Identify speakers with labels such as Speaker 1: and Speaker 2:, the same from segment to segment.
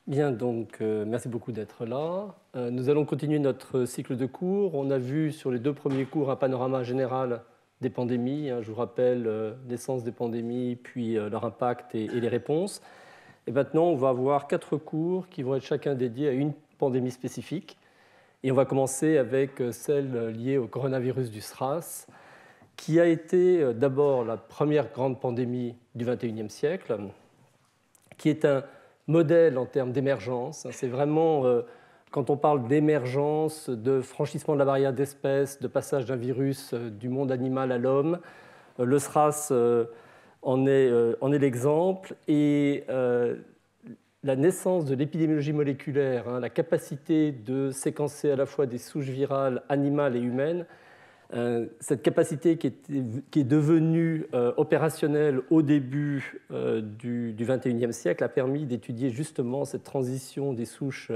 Speaker 1: Bien, donc merci beaucoup d'être là. Nous allons continuer notre cycle de cours. On a vu sur les deux premiers cours un panorama général des pandémies. Je vous rappelle l'essence des pandémies, puis leur impact et les réponses. Et maintenant, on va avoir 4 cours qui vont être chacun dédiés à une pandémie spécifique. Et on va commencer avec celle liée au coronavirus du SRAS, qui a été d'abord la première grande pandémie du XXIe siècle, qui est un modèle en termes d'émergence. C'est vraiment, quand on parle d'émergence, de franchissement de la barrière d'espèces, de passage d'un virus du monde animal à l'homme, le SRAS en est l'exemple. Et la naissance de l'épidémiologie moléculaire, la capacité de séquencer à la fois des souches virales animales et humaines, cette capacité qui est devenue opérationnelle au début du XXIe siècle a permis d'étudier justement cette transition des souches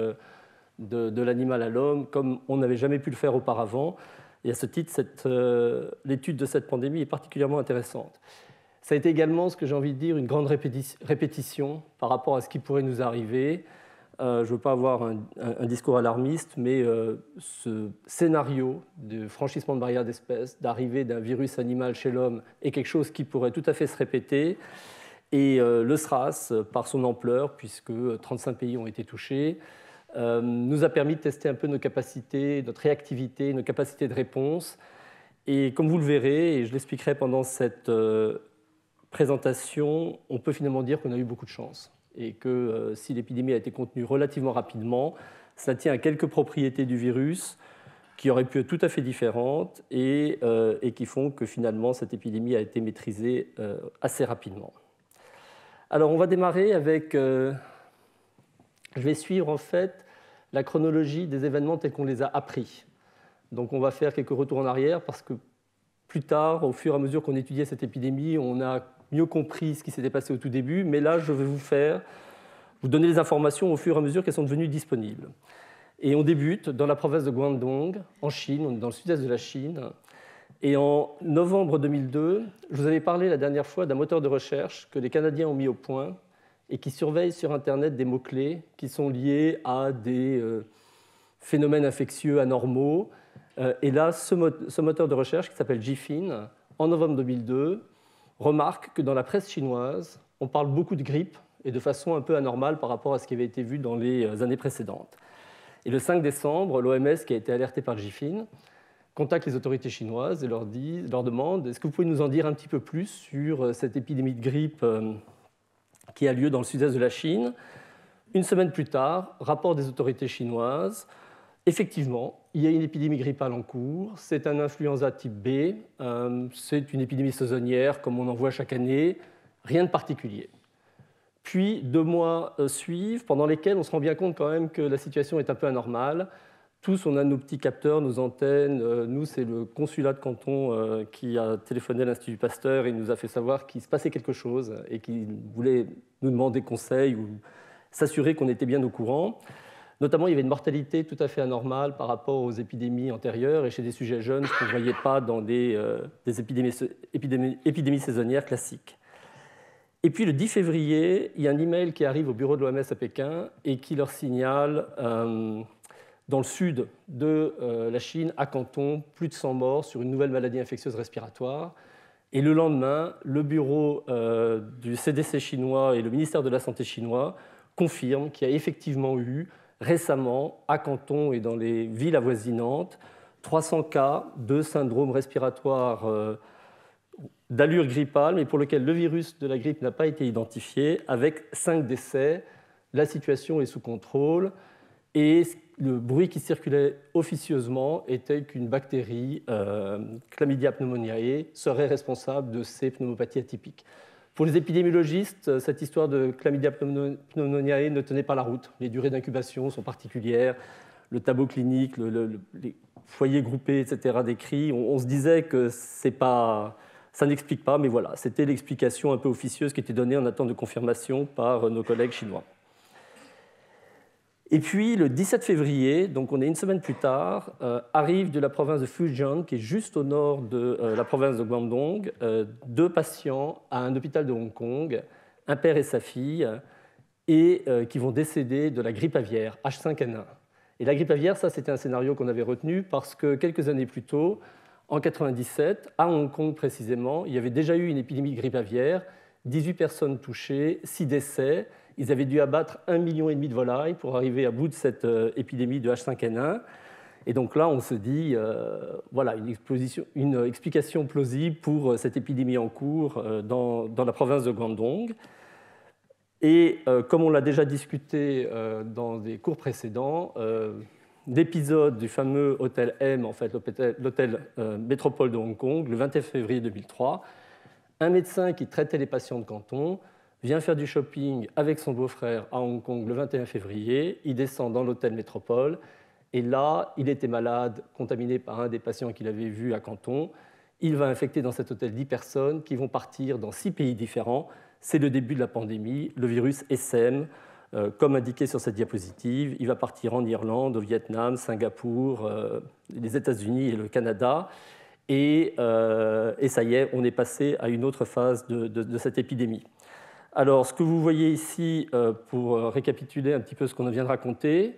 Speaker 1: de l'animal à l'homme comme on n'avait jamais pu le faire auparavant. Et à ce titre, l'étude de cette pandémie est particulièrement intéressante. Ça a été également, ce que j'ai envie de dire, une grande répétition par rapport à ce qui pourrait nous arriver. Je ne veux pas avoir un discours alarmiste, mais ce scénario de franchissement de barrières d'espèces, d'arrivée d'un virus animal chez l'homme, est quelque chose qui pourrait tout à fait se répéter. Et le SRAS, par son ampleur, puisque 35 pays ont été touchés, nous a permis de tester un peu nos capacités, notre réactivité, nos capacités de réponse. Et comme vous le verrez, et je l'expliquerai pendant cette présentation, on peut finalement dire qu'on a eu beaucoup de chance. Et que si l'épidémie a été contenue relativement rapidement, cela tient à quelques propriétés du virus qui auraient pu être tout à fait différentes et qui font que finalement cette épidémie a été maîtrisée assez rapidement. Alors on va démarrer avec... je vais suivre en fait la chronologie des événements tels qu'on les a appris. Donc on va faire quelques retours en arrière parce que plus tard, au fur et à mesure qu'on étudiait cette épidémie, on a mieux compris ce qui s'était passé au tout début, mais là, je vais vous donner les informations au fur et à mesure qu'elles sont devenues disponibles. Et on débute dans la province de Guangdong, en Chine, on est dans le sud-est de la Chine. Et en novembre 2002, je vous avais parlé la dernière fois d'un moteur de recherche que les Canadiens ont mis au point et qui surveille sur Internet des mots-clés qui sont liés à des phénomènes infectieux anormaux. Et là, ce moteur de recherche qui s'appelle GFIN, en novembre 2002, remarque que dans la presse chinoise, on parle beaucoup de grippe et de façon un peu anormale par rapport à ce qui avait été vu dans les années précédentes. Et le 5 décembre, l'OMS, qui a été alertée par GFIN, contacte les autorités chinoises et leur demande « Est-ce que vous pouvez nous en dire un petit peu plus sur cette épidémie de grippe qui a lieu dans le sud-est de la Chine ?» Une semaine plus tard, rapport des autorités chinoises. Effectivement, il y a une épidémie grippale en cours. C'est un influenza type B. C'est une épidémie saisonnière, comme on en voit chaque année. Rien de particulier. Puis, 2 mois suivent, pendant lesquels on se rend bien compte quand même que la situation est un peu anormale. Tous, on a nos petits capteurs, nos antennes. Nous, c'est le consulat de canton qui a téléphoné à l'Institut Pasteur et nous a fait savoir qu'il se passait quelque chose et qu'il voulait nous demander conseil ou s'assurer qu'on était bien au courant. Notamment, il y avait une mortalité tout à fait anormale par rapport aux épidémies antérieures et chez des sujets jeunes, ce qu'on ne voyait pas dans des épidémies saisonnières classiques. Et puis, le 10 février, il y a un email qui arrive au bureau de l'OMS à Pékin et qui leur signale, dans le sud de la Chine, à Canton, plus de 100 morts sur une nouvelle maladie infectieuse respiratoire. Et le lendemain, le bureau du CDC chinois et le ministère de la Santé chinois confirment qu'il y a effectivement eu récemment, à Canton et dans les villes avoisinantes, 300 cas de syndrome respiratoire d'allure grippale, mais pour lequel le virus de la grippe n'a pas été identifié, avec 5 décès. La situation est sous contrôle et le bruit qui circulait officieusement était qu'une bactérie, Chlamydia pneumoniae, serait responsable de ces pneumopathies atypiques. Pour les épidémiologistes, cette histoire de Chlamydia pneumoniae ne tenait pas la route. Les durées d'incubation sont particulières, le tableau clinique, les foyers groupés, etc. décrits. On se disait que ça n'explique pas, mais voilà, c'était l'explication un peu officieuse qui était donnée en attente de confirmation par nos collègues chinois. Et puis, le 17 février, donc on est une semaine plus tard, arrivent de la province de Fujian, qui est juste au nord de la province de Guangdong, 2 patients à un hôpital de Hong Kong, un père et sa fille, et qui vont décéder de la grippe aviaire, H5N1. Et la grippe aviaire, ça, c'était un scénario qu'on avait retenu parce que quelques années plus tôt, en 1997, à Hong Kong précisément, il y avait déjà eu une épidémie de grippe aviaire, 18 personnes touchées, 6 décès. Ils avaient dû abattre 1,5 million de volailles pour arriver à bout de cette épidémie de H5N1. Et donc là, on se dit, voilà, une explication plausible pour cette épidémie en cours dans la province de Guangdong. Et comme on l'a déjà discuté dans des cours précédents, l'épisode du fameux hôtel M, en fait, l'hôtel Métropole de Hong Kong, le 21 février 2003, un médecin qui traitait les patients de Canton vient faire du shopping avec son beau-frère à Hong Kong le 21 février, il descend dans l'hôtel Métropole, et là, il était malade, contaminé par un des patients qu'il avait vu à Canton. Il va infecter dans cet hôtel 10 personnes qui vont partir dans 6 pays différents. C'est le début de la pandémie, le virus SM, comme indiqué sur cette diapositive. Il va partir en Irlande, au Vietnam, Singapour, les États-Unis et le Canada. Et ça y est, on est passé à une autre phase de cette épidémie. Alors, ce que vous voyez ici, pour récapituler un petit peu ce qu'on vient de raconter,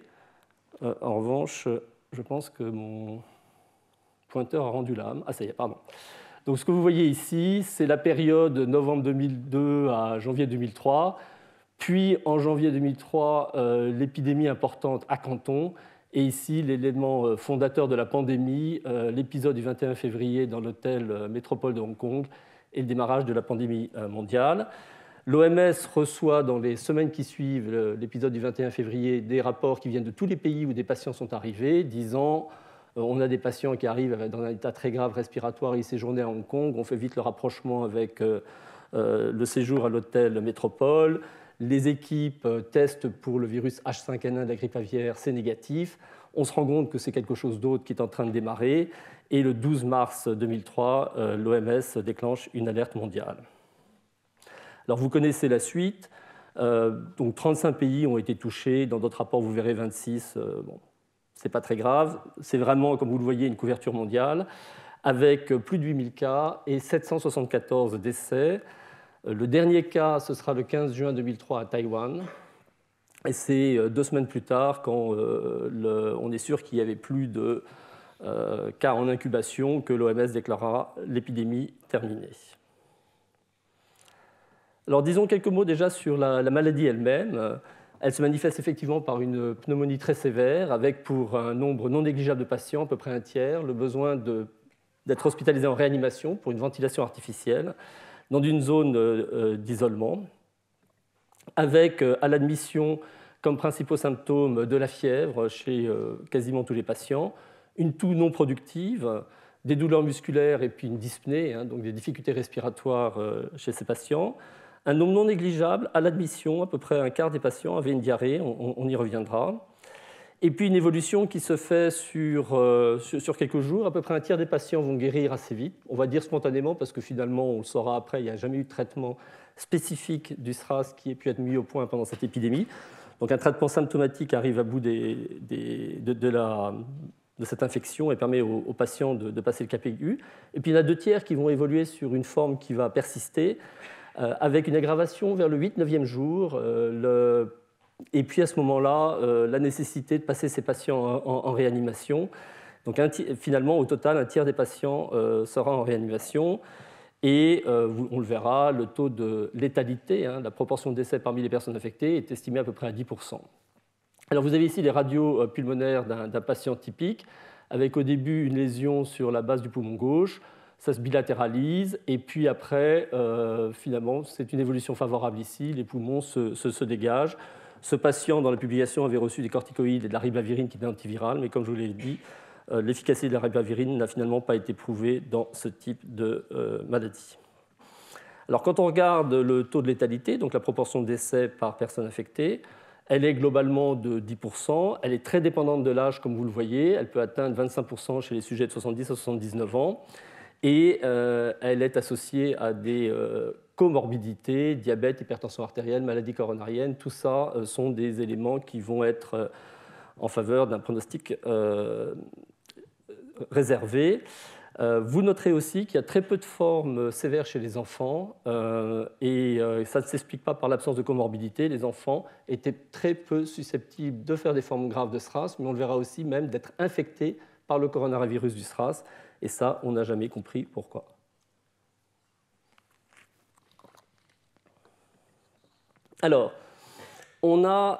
Speaker 1: en revanche, je pense que mon pointeur a rendu l'âme. Ah, ça y est, pardon. Donc, ce que vous voyez ici, c'est la période novembre 2002 à janvier 2003. Puis, en janvier 2003, l'épidémie importante à Canton. Et ici, l'élément fondateur de la pandémie, l'épisode du 21 février dans l'hôtel Métropole de Hong Kong et le démarrage de la pandémie mondiale. L'OMS reçoit dans les semaines qui suivent l'épisode du 21 février des rapports qui viennent de tous les pays où des patients sont arrivés, disant on a des patients qui arrivent dans un état très grave respiratoire, ils séjournaient à Hong Kong, on fait vite le rapprochement avec le séjour à l'hôtel Métropole. Les équipes testent pour le virus H5N1 de la grippe aviaire, c'est négatif. On se rend compte que c'est quelque chose d'autre qui est en train de démarrer. Et le 12 mars 2003, l'OMS déclenche une alerte mondiale. Alors vous connaissez la suite. Donc 35 pays ont été touchés. Dans d'autres rapports, vous verrez 26. Bon, ce n'est pas très grave. C'est vraiment, comme vous le voyez, une couverture mondiale avec plus de 8000 cas et 774 décès. Le dernier cas, ce sera le 15 juin 2003 à Taïwan. Et c'est 2 semaines plus tard, quand on est sûr qu'il n'y avait plus de cas en incubation, que l'OMS déclarera l'épidémie terminée. Alors disons quelques mots déjà sur la maladie elle-même. Elle se manifeste effectivement par une pneumonie très sévère, avec pour un nombre non négligeable de patients, à peu près un tiers, le besoin d'être hospitalisé en réanimation pour une ventilation artificielle dans une zone d'isolement, avec à l'admission comme principaux symptômes de la fièvre chez quasiment tous les patients, une toux non productive, des douleurs musculaires et puis une dyspnée, donc des difficultés respiratoires chez ces patients. Un nombre non négligeable à l'admission, à peu près un quart des patients avaient une diarrhée, on y reviendra. Et puis une évolution qui se fait sur quelques jours. À peu près un tiers des patients vont guérir assez vite. On va dire spontanément parce que finalement, on le saura après, il n'y a jamais eu de traitement spécifique du SRAS qui ait pu être mis au point pendant cette épidémie. Donc un traitement symptomatique arrive à bout de cette infection et permet aux patients de passer le cap aigu. Et puis il y en a 2 tiers qui vont évoluer sur une forme qui va persister, avec une aggravation vers le 8-9e jour. Et puis à ce moment-là, la nécessité de passer ces patients en réanimation. Donc finalement, au total, un tiers des patients sera en réanimation. Et on le verra, le taux de létalité, la proportion de décès parmi les personnes infectées, est estimé à peu près à 10%. Alors vous avez ici les radios pulmonaires d'un patient typique, avec au début une lésion sur la base du poumon gauche. Ça se bilatéralise, et puis après, finalement, c'est une évolution favorable ici, les poumons se dégagent. Ce patient, dans la publication, avait reçu des corticoïdes et de la ribavirine qui est antivirale, mais comme je vous l'ai dit, l'efficacité de la ribavirine n'a finalement pas été prouvée dans ce type de maladie. Alors, quand on regarde le taux de létalité, donc la proportion de décès par personne infectée, elle est globalement de 10%. Elle est très dépendante de l'âge, comme vous le voyez. Elle peut atteindre 25% chez les sujets de 70 à 79 ans. Et elle est associée à des comorbidités, diabète, hypertension artérielle, maladie coronarienne. Tout ça sont des éléments qui vont être en faveur d'un pronostic réservé. Vous noterez aussi qu'il y a très peu de formes sévères chez les enfants, et ça ne s'explique pas par l'absence de comorbidité. Les enfants étaient très peu susceptibles de faire des formes graves de SRAS, mais on le verra aussi même d'être infectés par le coronavirus du SRAS, et ça, on n'a jamais compris pourquoi. Alors, on a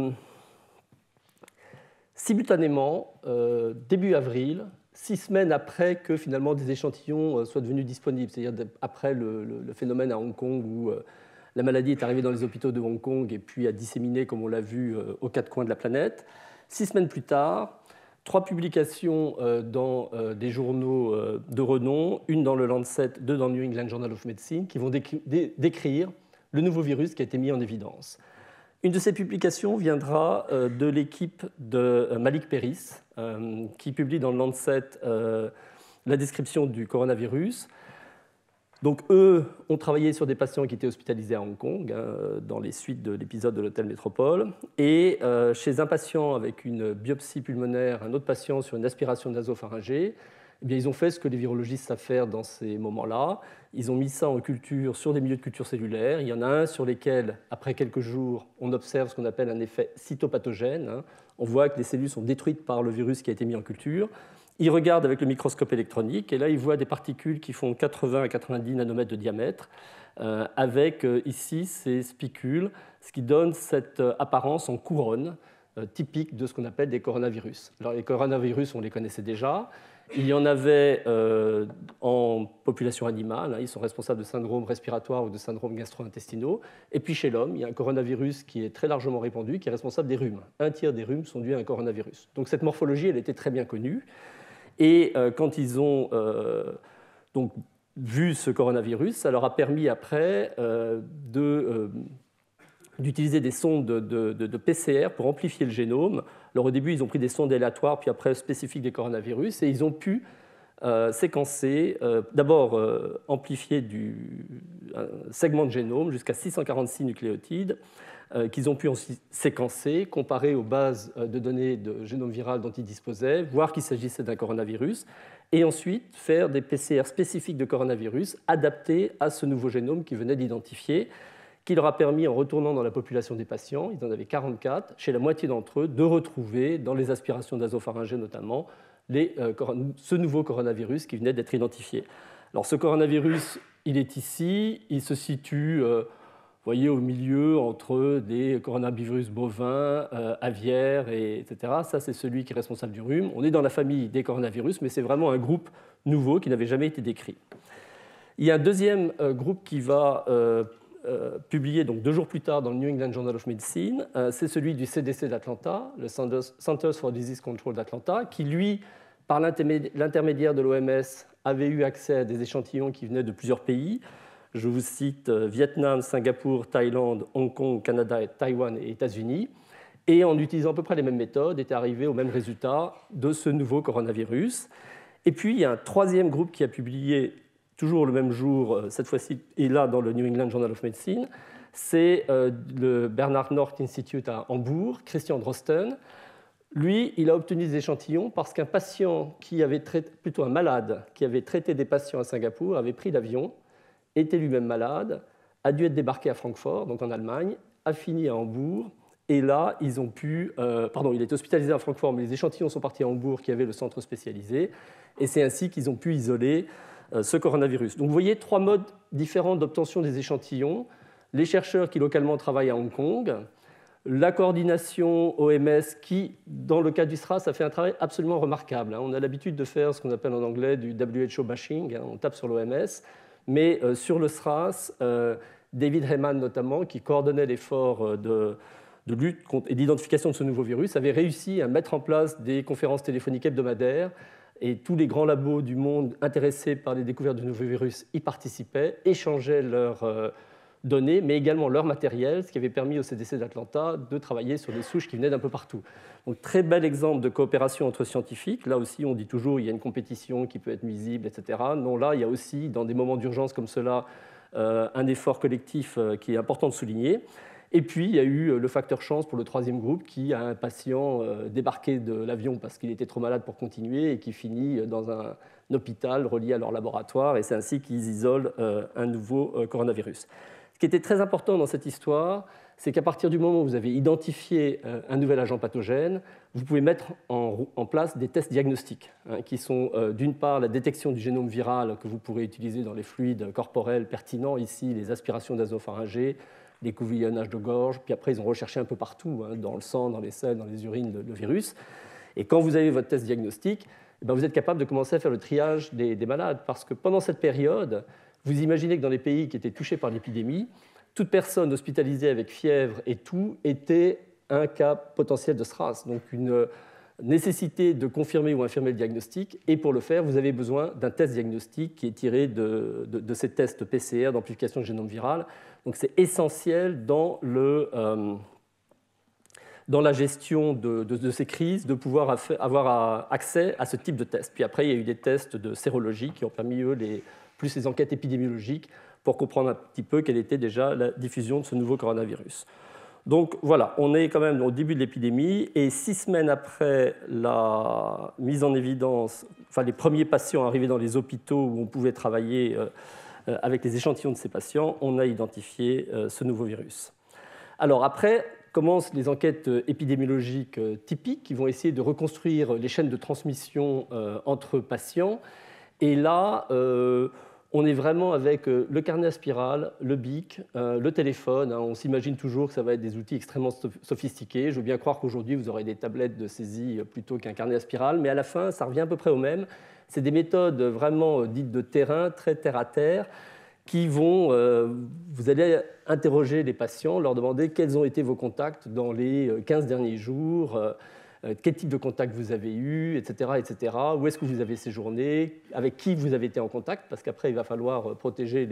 Speaker 1: simultanément, début avril, 6 semaines après que finalement des échantillons soient devenus disponibles, c'est-à-dire après le phénomène à Hong Kong où la maladie est arrivée dans les hôpitaux de Hong Kong et puis a disséminé, comme on l'a vu, aux 4 coins de la planète. 6 semaines plus tard, 3 publications dans des journaux de renom, une dans le Lancet, 2 dans le New England Journal of Medicine, qui vont décrire le nouveau virus qui a été mis en évidence. Une de ces publications viendra de l'équipe de Malik Peris, qui publie dans le Lancet la description du coronavirus. Donc, eux ont travaillé sur des patients qui étaient hospitalisés à Hong Kong, dans les suites de l'épisode de l'hôtel Métropole. Et chez un patient avec une biopsie pulmonaire, un autre patient sur une aspiration nasopharyngée, eh bien, ils ont fait ce que les virologistes savent faire dans ces moments-là. Ils ont mis ça en culture sur des milieux de culture cellulaire. Il y en a un sur lesquels, après quelques jours, on observe ce qu'on appelle un effet cytopathogène. On voit que les cellules sont détruites par le virus qui a été mis en culture. Ils regardent avec le microscope électronique, et là, ils voient des particules qui font 80 à 90 nanomètres de diamètre, avec ici ces spicules, ce qui donne cette apparence en couronne typique de ce qu'on appelle des coronavirus. Alors, les coronavirus, on les connaissait déjà. Il y en avait en population animale, ils sont responsables de syndromes respiratoires ou de syndromes gastro-intestinaux. Et puis chez l'homme, il y a un coronavirus qui est très largement répandu, qui est responsable des rhumes. 1/3 des rhumes sont dus à un coronavirus. Donc cette morphologie, elle était très bien connue. Et quand ils ont donc vu ce coronavirus, ça leur a permis après d'utiliser des sondes de PCR pour amplifier le génome. Alors, au début, ils ont pris des sondes aléatoires, puis après spécifiques des coronavirus, et ils ont pu séquencer, d'abord amplifier un segment de génome jusqu'à 646 nucléotides, qu'ils ont pu ensuite séquencer, comparer aux bases de données de génome viral dont ils disposaient, voir qu'il s'agissait d'un coronavirus, et ensuite faire des PCR spécifiques de coronavirus adaptés à ce nouveau génome qu'ils venaient d'identifier, qui leur a permis, en retournant dans la population des patients, ils en avaient 44, chez la moitié d'entre eux, de retrouver, dans les aspirations nasopharyngées notamment, ce nouveau coronavirus qui venait d'être identifié. Alors ce coronavirus, il est ici, il se situe voyez, au milieu entre des coronavirus bovins, aviaires, etc. Ça, c'est celui qui est responsable du rhume. On est dans la famille des coronavirus, mais c'est vraiment un groupe nouveau qui n'avait jamais été décrit. Il y a un deuxième groupe qui va publié donc 2 jours plus tard dans le New England Journal of Medicine, c'est celui du CDC d'Atlanta, le Centers for Disease Control d'Atlanta, qui, lui, par l'intermédiaire de l'OMS, avait eu accès à des échantillons qui venaient de plusieurs pays. Je vous cite Vietnam, Singapour, Thaïlande, Hong Kong, Canada, Taïwan et États-Unis. Et en utilisant à peu près les mêmes méthodes, était arrivé au même résultat de ce nouveau coronavirus. Et puis, il y a un troisième groupe qui a publié toujours le même jour, cette fois-ci, et là dans le New England Journal of Medicine, c'est le Bernard Nocht Institute à Hambourg, Christian Drosten. Lui, il a obtenu des échantillons parce qu'un patient qui avait plutôt un malade qui avait traité des patients à Singapour avait pris l'avion, était lui-même malade, a dû être débarqué à Francfort, donc en Allemagne, a fini à Hambourg, et là, ils ont pu... il est hospitalisé à Francfort, mais les échantillons sont partis à Hambourg, qui avait le centre spécialisé, et c'est ainsi qu'ils ont pu isoler ce coronavirus. Donc vous voyez 3 modes différents d'obtention des échantillons. Les chercheurs qui localement travaillent à Hong Kong, la coordination OMS qui, dans le cas du SRAS, a fait un travail absolument remarquable. On a l'habitude de faire ce qu'on appelle en anglais du WHO bashing, on tape sur l'OMS, mais sur le SRAS, David Heyman notamment, qui coordonnait l'effort de lutte et d'identification de ce nouveau virus, avait réussi à mettre en place des conférences téléphoniques hebdomadaires, et tous les grands labos du monde intéressés par les découvertes du nouveau virus y participaient, échangeaient leurs données, mais également leur matériel, ce qui avait permis au CDC d'Atlanta de travailler sur des souches qui venaient d'un peu partout. Donc, très bel exemple de coopération entre scientifiques. Là aussi, on dit toujours qu'il y a une compétition qui peut être nuisible, etc. Non, là, il y a aussi, dans des moments d'urgence comme cela, un effort collectif qui est important de souligner. Et puis, il y a eu le facteur chance pour le troisième groupe qui a un patient débarqué de l'avion parce qu'il était trop malade pour continuer et qui finit dans un hôpital relié à leur laboratoire. Et c'est ainsi qu'ils isolent un nouveau coronavirus. Ce qui était très important dans cette histoire, c'est qu'à partir du moment où vous avez identifié un nouvel agent pathogène, vous pouvez mettre en place des tests diagnostiques, qui sont d'une part la détection du génome viral que vous pourrez utiliser dans les fluides corporels pertinents, ici les aspirations nasopharyngées, les couvillonnages de gorge, puis après ils ont recherché un peu partout, dans le sang, dans les selles, dans les urines, le virus. Et quand vous avez votre test diagnostique, eh bien, vous êtes capable de commencer à faire le triage des malades, parce que pendant cette période, vous imaginez que dans les pays qui étaient touchés par l'épidémie, toute personne hospitalisée avec fièvre et tout était un cas potentiel de SRAS, donc une nécessité de confirmer ou infirmer le diagnostic, et pour le faire, vous avez besoin d'un test diagnostique qui est tiré de ces tests PCR d'amplification du génome viral. Donc c'est essentiel dans la gestion de ces crises, de pouvoir avoir accès à ce type de test. Puis après, il y a eu des tests de sérologie qui ont permis, eux, plus les enquêtes épidémiologiques pour comprendre un petit peu quelle était déjà la diffusion de ce nouveau coronavirus. Donc voilà, on est quand même au début de l'épidémie, et 6 semaines après la mise en évidence, enfin les premiers patients arrivés dans les hôpitaux où on pouvait travailler avec les échantillons de ces patients, on a identifié ce nouveau virus. Alors après commencent les enquêtes épidémiologiques typiques qui vont essayer de reconstruire les chaînes de transmission entre patients, et là, on est vraiment avec le carnet à spirale, le bic, le téléphone. On s'imagine toujours que ça va être des outils extrêmement sophistiqués. Je veux bien croire qu'aujourd'hui, vous aurez des tablettes de saisie plutôt qu'un carnet à spirale, mais à la fin, ça revient à peu près au même. C'est des méthodes vraiment dites de terrain, très terre-à-terre, qui vont... vous allez interroger les patients, leur demander quels ont été vos contacts dans les 15 derniers jours, quel type de contact vous avez eu, etc., etc. Où est-ce que vous avez séjourné, avec qui vous avez été en contact, parce qu'après, il va falloir protéger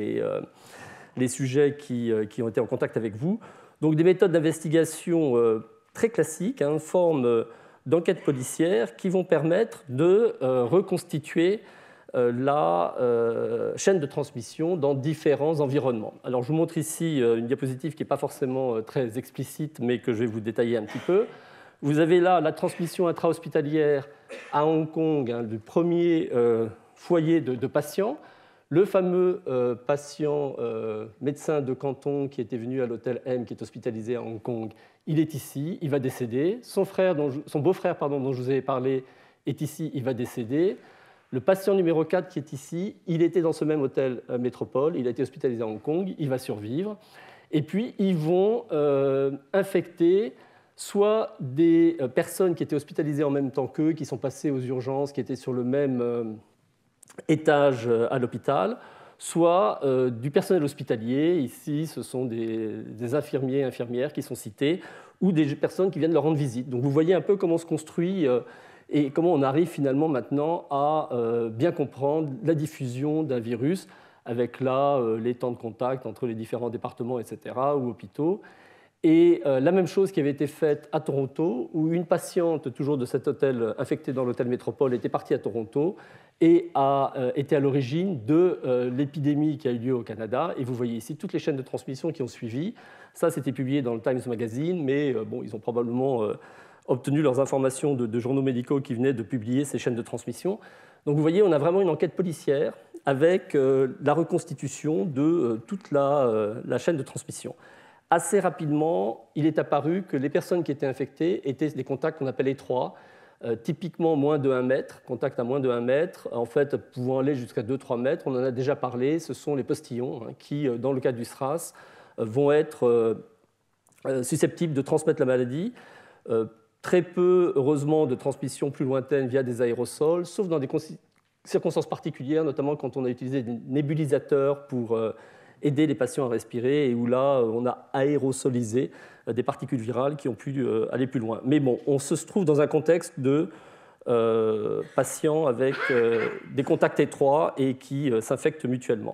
Speaker 1: les sujets qui ont été en contact avec vous. Donc des méthodes d'investigation très classiques, forme d'enquête policière, qui vont permettre de reconstituer la chaîne de transmission dans différents environnements. Alors, je vous montre ici une diapositive qui n'est pas forcément très explicite, mais que je vais vous détailler un petit peu. Vous avez là la transmission intra-hospitalière à Hong Kong, du premier foyer de patients. Le fameux patient médecin de Canton qui était venu à l'hôtel M, qui est hospitalisé à Hong Kong, il est ici, il va décéder. Son beau-frère, dont je vous ai parlé, est ici, il va décéder. Le patient numéro 4 qui est ici, il était dans ce même hôtel métropole, il a été hospitalisé à Hong Kong, il va survivre. Et puis, ils vont infecter soit des personnes qui étaient hospitalisées en même temps qu'eux, qui sont passées aux urgences, qui étaient sur le même étage à l'hôpital, soit du personnel hospitalier. Ici, ce sont des infirmiers et infirmières qui sont cités, ou des personnes qui viennent leur rendre visite. Donc vous voyez un peu comment on se construit et comment on arrive finalement maintenant à bien comprendre la diffusion d'un virus, avec là les temps de contact entre les différents départements, etc., ou hôpitaux. Et la même chose qui avait été faite à Toronto, où une patiente, toujours de cet hôtel, infectée dans l'hôtel Métropole, était partie à Toronto et a été à l'origine de l'épidémie qui a eu lieu au Canada. Et vous voyez ici toutes les chaînes de transmission qui ont suivi. Ça, c'était publié dans le Times Magazine, mais bon, ils ont probablement obtenu leurs informations de journaux médicaux qui venaient de publier ces chaînes de transmission. Donc vous voyez, on a vraiment une enquête policière avec la reconstitution de toute la chaîne de transmission. Assez rapidement, il est apparu que les personnes qui étaient infectées étaient des contacts qu'on appelle étroits, typiquement moins de 1 mètre, contacts à moins de 1 mètre, en fait pouvant aller jusqu'à 2-3 mètres. On en a déjà parlé, ce sont les postillons qui, dans le cas du SRAS, vont être susceptibles de transmettre la maladie. Très peu, heureusement, de transmission plus lointaine via des aérosols, sauf dans des circonstances particulières, notamment quand on a utilisé des nébulisateurs pour aider les patients à respirer, et où là, on a aérosolisé des particules virales qui ont pu aller plus loin. Mais bon, on se trouve dans un contexte de patients avec des contacts étroits et qui s'infectent mutuellement.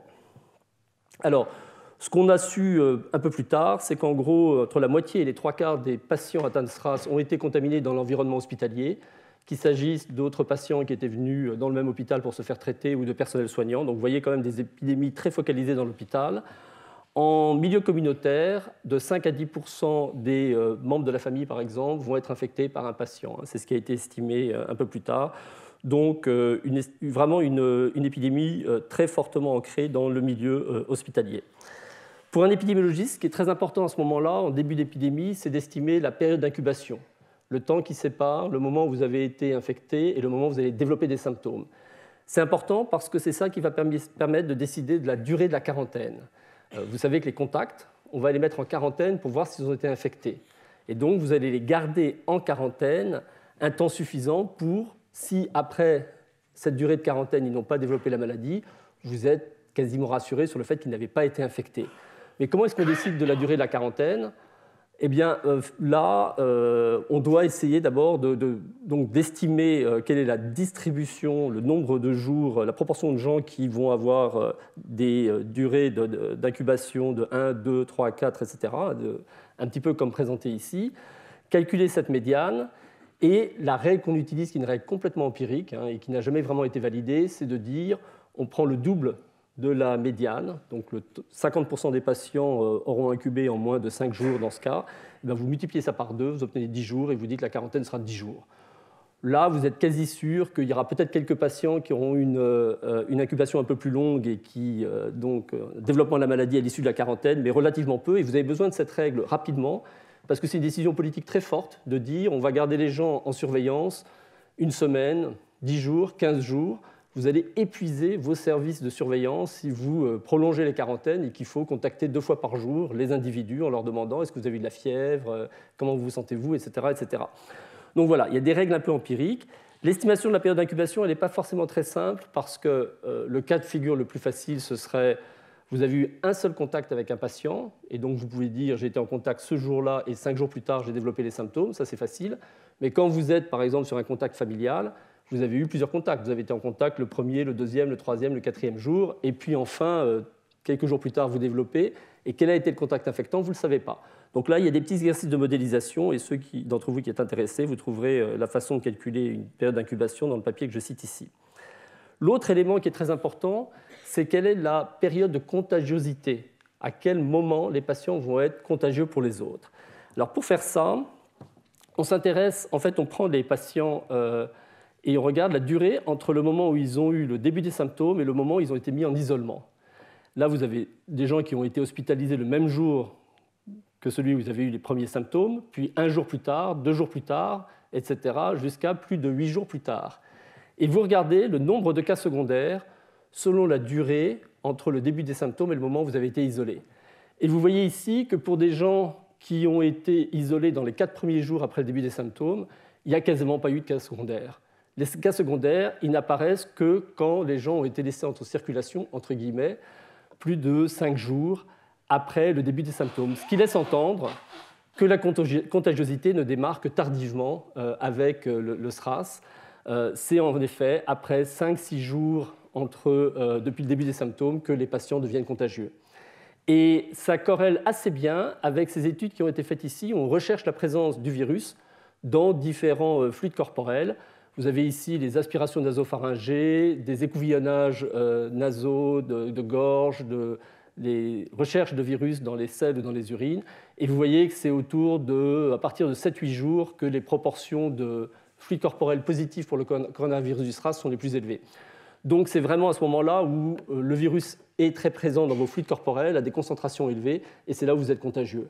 Speaker 1: Alors, ce qu'on a su un peu plus tard, c'est qu'en gros, entre la moitié et les 3/4 des patients atteints de SRAS ont été contaminés dans l'environnement hospitalier, qu'il s'agisse d'autres patients qui étaient venus dans le même hôpital pour se faire traiter ou de personnel soignant. Donc vous voyez quand même des épidémies très focalisées dans l'hôpital. En milieu communautaire, de 5 à 10% des membres de la famille, par exemple, vont être infectés par un patient. C'est ce qui a été estimé un peu plus tard. Donc, vraiment une épidémie très fortement ancrée dans le milieu hospitalier. Pour un épidémiologiste, ce qui est très important à ce moment-là, en début d'épidémie, c'est d'estimer la période d'incubation, le temps qui sépare le moment où vous avez été infecté et le moment où vous allez développer des symptômes. C'est important parce que c'est ça qui va permettre de décider de la durée de la quarantaine. Vous savez que les contacts, on va les mettre en quarantaine pour voir s'ils ont été infectés. Et donc, vous allez les garder en quarantaine un temps suffisant pour, si après cette durée de quarantaine, ils n'ont pas développé la maladie, vous êtes quasiment rassuré sur le fait qu'ils n'avaient pas été infectés. Mais comment est-ce qu'on décide de la durée de la quarantaine ? Eh bien, là, on doit essayer d'abord d'estimer quelle est la distribution, le nombre de jours, la proportion de gens qui vont avoir des durées d'incubation de 1, 2, 3, 4, etc., un petit peu comme présenté ici, calculer cette médiane, et la règle qu'on utilise, qui est une règle complètement empirique et qui n'a jamais vraiment été validée, c'est de dire on prend le double de la médiane, donc 50% des patients auront incubé en moins de 5 jours dans ce cas, et bien vous multipliez ça par 2, vous obtenez 10 jours et vous dites que la quarantaine sera de 10 jours. Là, vous êtes quasi sûr qu'il y aura peut-être quelques patients qui auront une incubation un peu plus longue et qui, développement de la maladie à l'issue de la quarantaine, mais relativement peu, et vous avez besoin de cette règle rapidement, parce que c'est une décision politique très forte de dire on va garder les gens en surveillance une semaine, 10 jours, 15 jours, vous allez épuiser vos services de surveillance si vous prolongez les quarantaines et qu'il faut contacter 2 fois par jour les individus en leur demandant est-ce que vous avez eu de la fièvre, comment vous sentez-vous, etc., etc. Donc voilà, il y a des règles un peu empiriques. L'estimation de la période d'incubation, elle n'est pas forcément très simple parce que le cas de figure le plus facile, ce serait vous avez eu un seul contact avec un patient et donc vous pouvez dire j'ai été en contact ce jour-là et 5 jours plus tard j'ai développé les symptômes, ça c'est facile. Mais quand vous êtes par exemple sur un contact familial, vous avez eu plusieurs contacts. Vous avez été en contact le premier, le deuxième, le troisième, le quatrième jour, et puis enfin, quelques jours plus tard, vous développez. Et quel a été le contact infectant, vous ne le savez pas. Donc là, il y a des petits exercices de modélisation, et ceux d'entre vous qui êtes intéressés, vous trouverez la façon de calculer une période d'incubation dans le papier que je cite ici. L'autre élément qui est très important, c'est quelle est la période de contagiosité. À quel moment les patients vont être contagieux pour les autres. Alors pour faire ça, on s'intéresse, en fait, on prend les patients et on regarde la durée entre le moment où ils ont eu le début des symptômes et le moment où ils ont été mis en isolement. Là, vous avez des gens qui ont été hospitalisés le même jour que celui où vous avez eu les premiers symptômes, puis 1 jour plus tard, 2 jours plus tard, etc., jusqu'à plus de 8 jours plus tard. Et vous regardez le nombre de cas secondaires selon la durée entre le début des symptômes et le moment où vous avez été isolé. Et vous voyez ici que pour des gens qui ont été isolés dans les 4 premiers jours après le début des symptômes, il n'y a quasiment pas eu de cas secondaires. Les cas secondaires, ils n'apparaissent que quand les gens ont été laissés en circulation, entre guillemets, plus de 5 jours après le début des symptômes. Ce qui laisse entendre que la contagiosité ne démarre que tardivement avec le SRAS. C'est en effet après 5-6 jours depuis le début des symptômes que les patients deviennent contagieux. Et ça corrèle assez bien avec ces études qui ont été faites ici, où on recherche la présence du virus dans différents fluides corporels. Vous avez ici les aspirations nasopharyngées, des écouvillonnages nasaux, de gorge, les recherches de virus dans les selles ou dans les urines. Et vous voyez que c'est à partir de 7-8 jours que les proportions de fluides corporels positifs pour le coronavirus du SRAS sont les plus élevées. Donc c'est vraiment à ce moment-là où le virus est très présent dans vos fluides corporels à des concentrations élevées, et c'est là où vous êtes contagieux.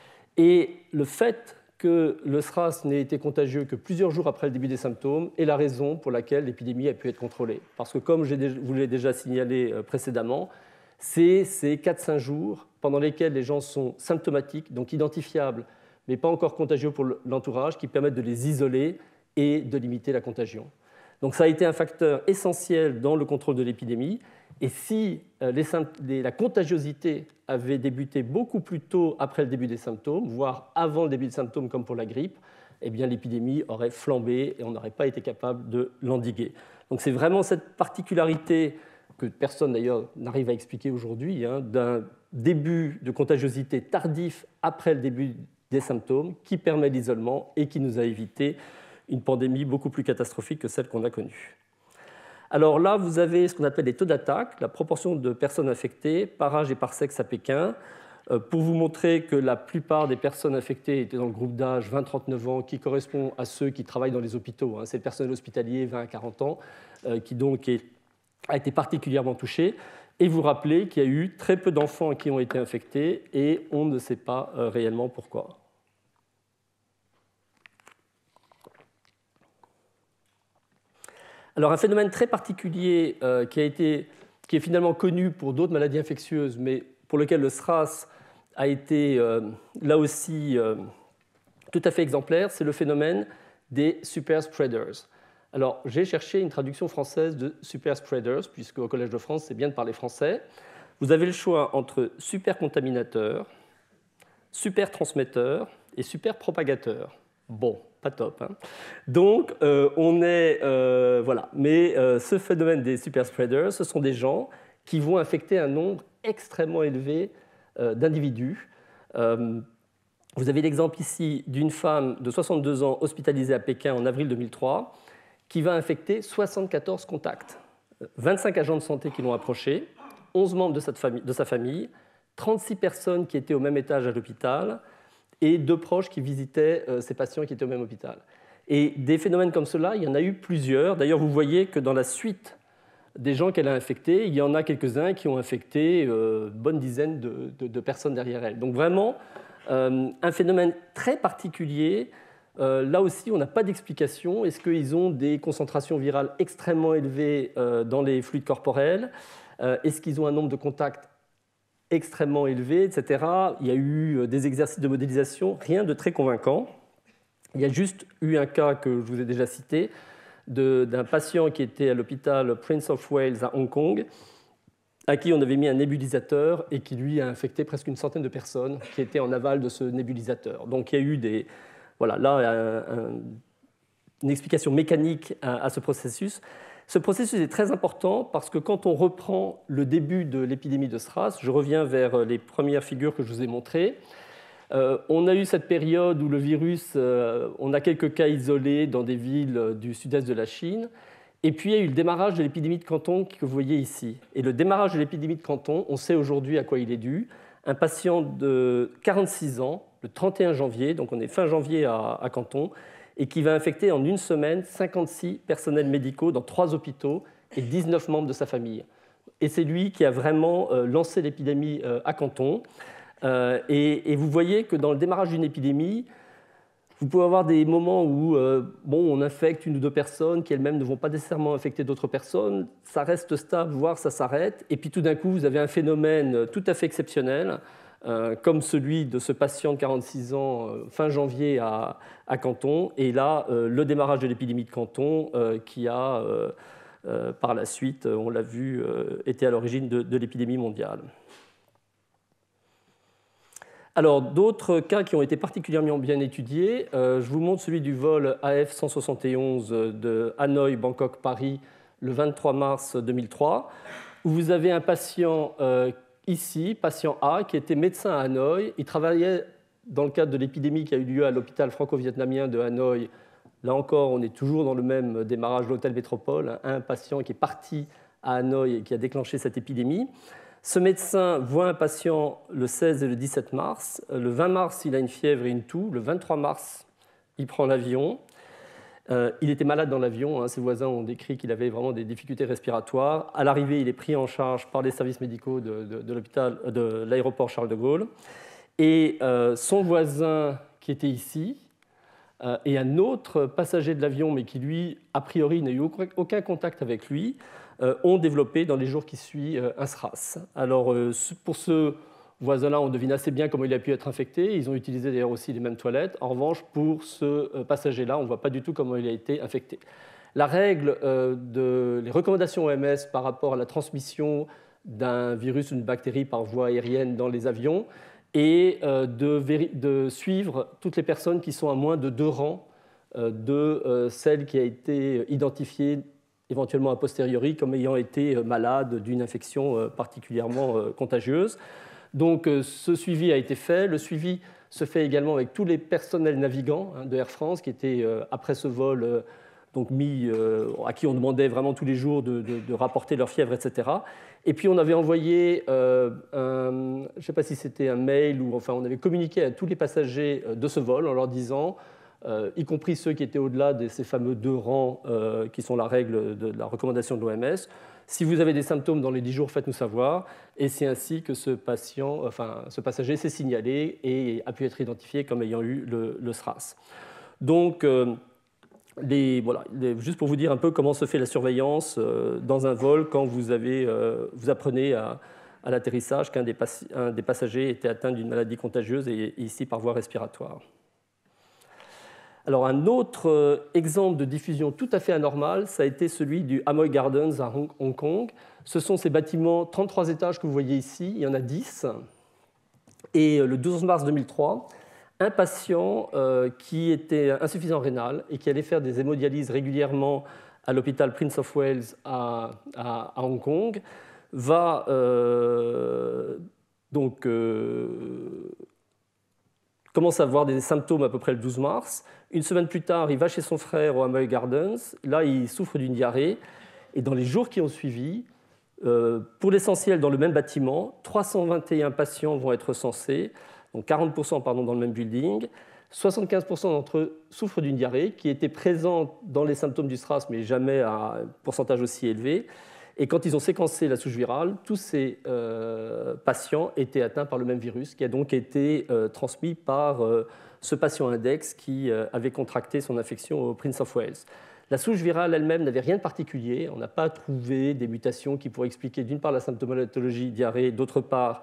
Speaker 1: Et le fait que le SRAS n'ait été contagieux que plusieurs jours après le début des symptômes est la raison pour laquelle l'épidémie a pu être contrôlée. Parce que, comme je vous l'ai déjà signalé précédemment, c'est ces 4-5 jours pendant lesquels les gens sont symptomatiques, donc identifiables, mais pas encore contagieux pour l'entourage, qui permettent de les isoler et de limiter la contagion. Donc ça a été un facteur essentiel dans le contrôle de l'épidémie. Et si la contagiosité avait débuté beaucoup plus tôt après le début des symptômes, voire avant le début des symptômes comme pour la grippe, eh bien l'épidémie aurait flambé et on n'aurait pas été capable de l'endiguer. Donc c'est vraiment cette particularité que personne d'ailleurs n'arrive à expliquer aujourd'hui, d'un début de contagiosité tardif après le début des symptômes qui permet l'isolement et qui nous a évité une pandémie beaucoup plus catastrophique que celle qu'on a connue. Alors là, vous avez ce qu'on appelle les taux d'attaque, la proportion de personnes infectées par âge et par sexe à Pékin, pour vous montrer que la plupart des personnes infectées étaient dans le groupe d'âge 20-39 ans, qui correspond à ceux qui travaillent dans les hôpitaux. C'est le personnel hospitalier 20 à 40 ans, qui donc a été particulièrement touché. Et vous rappelez qu'il y a eu très peu d'enfants qui ont été infectés et on ne sait pas réellement pourquoi. Alors un phénomène très particulier qui est finalement connu pour d'autres maladies infectieuses, mais pour lequel le SRAS a été là aussi tout à fait exemplaire, c'est le phénomène des super spreaders. Alors, j'ai cherché une traduction française de super spreaders, puisque au Collège de France, c'est bien de parler français. Vous avez le choix entre super contaminateur, super transmetteur et super propagateur. Bon, pas top. Donc, voilà. Mais ce phénomène des super spreaders, ce sont des gens qui vont infecter un nombre extrêmement élevé d'individus. Vous avez l'exemple ici d'une femme de 62 ans hospitalisée à Pékin en avril 2003, qui va infecter 74 contacts, 25 agents de santé qui l'ont approché, 11 membres de sa famille, 36 personnes qui étaient au même étage à l'hôpital et 2 proches qui visitaient ces patients qui étaient au même hôpital. Et des phénomènes comme cela, il y en a eu plusieurs. D'ailleurs, vous voyez que dans la suite des gens qu'elle a infectés, il y en a quelques-uns qui ont infecté une bonne dizaine de personnes derrière elle. Donc vraiment, un phénomène très particulier. Là aussi, on n'a pas d'explication. Est-ce qu'ils ont des concentrations virales extrêmement élevées dans les fluides corporels? Est-ce qu'ils ont un nombre de contacts extrêmement élevé, etc. Il y a eu des exercices de modélisation, rien de très convaincant. Il y a juste eu un cas que je vous ai déjà cité, d'un patient qui était à l'hôpital Prince of Wales à Hong Kong, à qui on avait mis un nébulisateur et qui, lui, a infecté presque une centaine de personnes qui étaient en aval de ce nébulisateur. Donc il y a eu une explication mécanique à ce processus. Ce processus est très important parce que quand on reprend le début de l'épidémie de SRAS, je reviens vers les premières figures que je vous ai montrées, on a eu cette période où le virus, on a quelques cas isolés dans des villes du sud-est de la Chine, et puis il y a eu le démarrage de l'épidémie de Canton que vous voyez ici. Et le démarrage de l'épidémie de Canton, on sait aujourd'hui à quoi il est dû. Un patient de 46 ans, le 31 janvier, donc on est fin janvier à Canton, et qui va infecter en une semaine 56 personnels médicaux dans 3 hôpitaux et 19 membres de sa famille. Et c'est lui qui a vraiment lancé l'épidémie à Canton. Et vous voyez que dans le démarrage d'une épidémie, vous pouvez avoir des moments où on infecte 1 ou 2 personnes qui elles-mêmes ne vont pas nécessairement infecter d'autres personnes, ça reste stable, voire ça s'arrête, et puis tout d'un coup, vous avez un phénomène tout à fait exceptionnel, comme celui de ce patient de 46 ans fin janvier à Canton, et là, le démarrage de l'épidémie de Canton qui a, par la suite, on l'a vu, été à l'origine de l'épidémie mondiale. Alors, d'autres cas qui ont été particulièrement bien étudiés, je vous montre celui du vol AF-171 de Hanoï, Bangkok, Paris, le 23 mars 2003, où vous avez un patient ici, patient A, qui était médecin à Hanoï. Il travaillait dans le cadre de l'épidémie qui a eu lieu à l'hôpital franco-vietnamien de Hanoï. Là encore, on est toujours dans le même démarrage de l'hôtel Métropole, un patient qui est parti à Hanoï et qui a déclenché cette épidémie. Ce médecin voit un patient le 16 et le 17 mars. Le 20 mars, il a une fièvre et une toux. Le 23 mars, il prend l'avion. Il était malade dans l'avion. Ses voisins ont décrit qu'il avait vraiment des difficultés respiratoires. À l'arrivée, il est pris en charge par les services médicaux de l'aéroport Charles de Gaulle. Et son voisin qui était ici et un autre passager de l'avion, mais qui, lui, a priori, n'a eu aucun contact avec lui, ont développé dans les jours qui suivent un SRAS. Alors, pour ce voisin-là, on devine assez bien comment il a pu être infecté. Ils ont utilisé d'ailleurs aussi les mêmes toilettes. En revanche, pour ce passager-là, on ne voit pas du tout comment il a été infecté. La règle les recommandations OMS par rapport à la transmission d'un virus ou d'une bactérie par voie aérienne dans les avions est de suivre toutes les personnes qui sont à moins de 2 rangs de celle qui a été identifiée éventuellement a posteriori comme ayant été malade d'une infection particulièrement contagieuse. Donc ce suivi a été fait. Le suivi se fait également avec tous les personnels navigants de Air France qui étaient, après ce vol, donc à qui on demandait vraiment tous les jours de rapporter leur fièvre, etc. Et puis on avait envoyé, je ne sais pas si c'était un mail ou enfin on avait communiqué à tous les passagers de ce vol en leur disant, y compris ceux qui étaient au-delà de ces fameux 2 rangs qui sont la règle de la recommandation de l'OMS, si vous avez des symptômes dans les 10 jours, faites-nous savoir. Et c'est ainsi que ce passager s'est signalé et a pu être identifié comme ayant eu le SRAS. Donc, juste pour vous dire un peu comment se fait la surveillance dans un vol quand vous apprenez à l'atterrissage qu'un des passagers était atteint d'une maladie contagieuse et ici par voie respiratoire. Alors, un autre exemple de diffusion tout à fait anormale, ça a été celui du Amoy Gardens à Hong Kong. Ce sont ces bâtiments 33 étages que vous voyez ici, il y en a 10. Et le 12 mars 2003, un patient qui était insuffisant rénal et qui allait faire des hémodialyses régulièrement à l'hôpital Prince of Wales à Hong Kong va commence à avoir des symptômes à peu près le 12 mars. Une semaine plus tard, il va chez son frère au Amoy Gardens. Là, il souffre d'une diarrhée. Et dans les jours qui ont suivi, pour l'essentiel dans le même bâtiment, 321 patients vont être recensés, donc 40% dans le même building. 75% d'entre eux souffrent d'une diarrhée qui était présente dans les symptômes du SRAS, mais jamais à un pourcentage aussi élevé. Et quand ils ont séquencé la souche virale, tous ces patients étaient atteints par le même virus, qui a donc été transmis par ce patient index qui avait contracté son infection au Prince of Wales. La souche virale elle-même n'avait rien de particulier. On n'a pas trouvé des mutations qui pourraient expliquer d'une part la symptomatologie diarrhée, d'autre part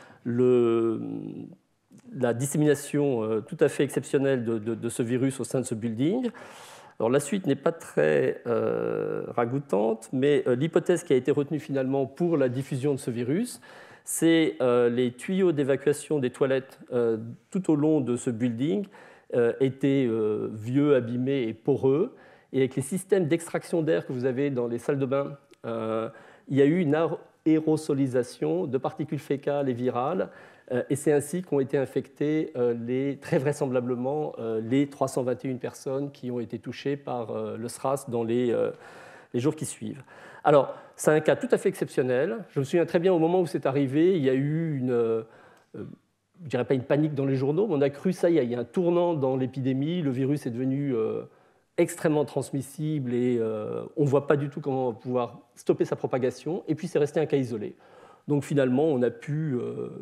Speaker 1: la dissémination tout à fait exceptionnelle de ce virus au sein de ce building. Alors, la suite n'est pas très ragoûtante, mais l'hypothèse qui a été retenue finalement pour la diffusion de ce virus, c'est les tuyaux d'évacuation des toilettes tout au long de ce building étaient vieux, abîmés et poreux. Et avec les systèmes d'extraction d'air que vous avez dans les salles de bain, il y a eu une aérosolisation de particules fécales et virales. Et c'est ainsi qu'ont été infectées très vraisemblablement les 321 personnes qui ont été touchées par le SRAS dans les jours qui suivent. Alors, c'est un cas tout à fait exceptionnel. Je me souviens très bien au moment où c'est arrivé, il y a eu je ne dirais pas une panique dans les journaux, mais on a cru, ça y est, il y a un tournant dans l'épidémie, le virus est devenu extrêmement transmissible et on ne voit pas du tout comment on va pouvoir stopper sa propagation, et puis c'est resté un cas isolé. Donc finalement, on a pu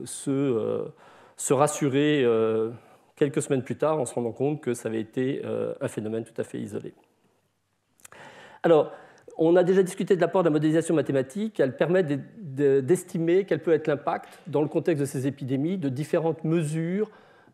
Speaker 1: se rassurer quelques semaines plus tard en se rendant compte que ça avait été un phénomène tout à fait isolé. Alors, on a déjà discuté de l'apport de la modélisation mathématique. Elle permet d'estimer quel peut être l'impact, dans le contexte de ces épidémies, de différentes mesures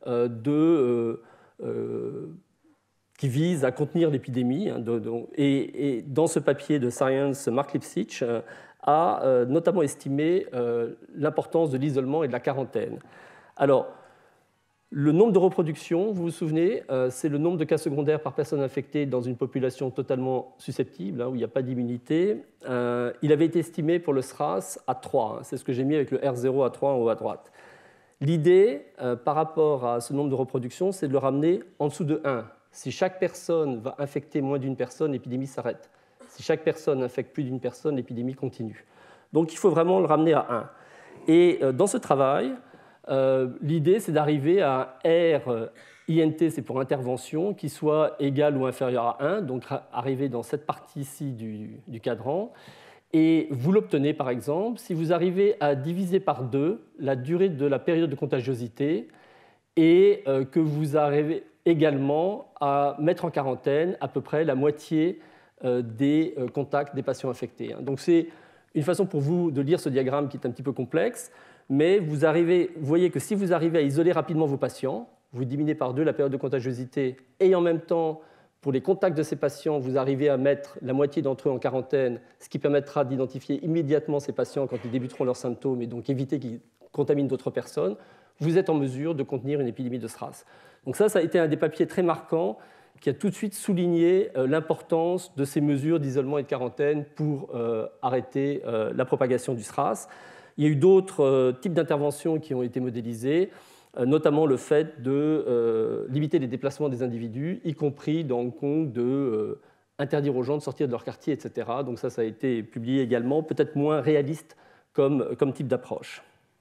Speaker 1: qui visent à contenir l'épidémie. Et dans ce papier de Science, Mark Lipsitch a notamment estimé l'importance de l'isolement et de la quarantaine. Alors, le nombre de reproductions, vous vous souvenez, c'est le nombre de cas secondaires par personne infectée dans une population totalement susceptible, où il n'y a pas d'immunité. Il avait été estimé pour le SRAS à 3. C'est ce que j'ai mis avec le R0 à 3 en haut à droite. L'idée, par rapport à ce nombre de reproductions, c'est de le ramener en dessous de 1. Si chaque personne va infecter moins d'une personne, l'épidémie s'arrête. Si chaque personne infecte plus d'une personne, l'épidémie continue. Donc il faut vraiment le ramener à 1. Et dans ce travail, l'idée, c'est d'arriver à R, INT, c'est pour intervention, qui soit égal ou inférieur à 1, donc arriver dans cette partie-ci du cadran. Et vous l'obtenez, par exemple, si vous arrivez à diviser par 2 la durée de la période de contagiosité et que vous arrivez également à mettre en quarantaine à peu près la moitié des contacts des patients infectés. Donc c'est une façon pour vous de lire ce diagramme qui est un petit peu complexe, mais vous voyez que si vous arrivez à isoler rapidement vos patients, vous diminuez par 2 la période de contagiosité et en même temps, pour les contacts de ces patients, vous arrivez à mettre la moitié d'entre eux en quarantaine, ce qui permettra d'identifier immédiatement ces patients quand ils débuteront leurs symptômes et donc éviter qu'ils contaminent d'autres personnes, vous êtes en mesure de contenir une épidémie de SRAS. Donc ça a été un des papiers très marquants qui a tout de suite souligné l'importance de ces mesures d'isolement et de quarantaine pour arrêter la propagation du SRAS. Il y a eu d'autres types d'interventions qui ont été modélisées, notamment le fait de limiter les déplacements des individus, y compris dans Hong Kong, de interdire aux gens de sortir de leur quartier, etc. Donc ça a été publié également, peut-être moins réaliste comme type d'approche.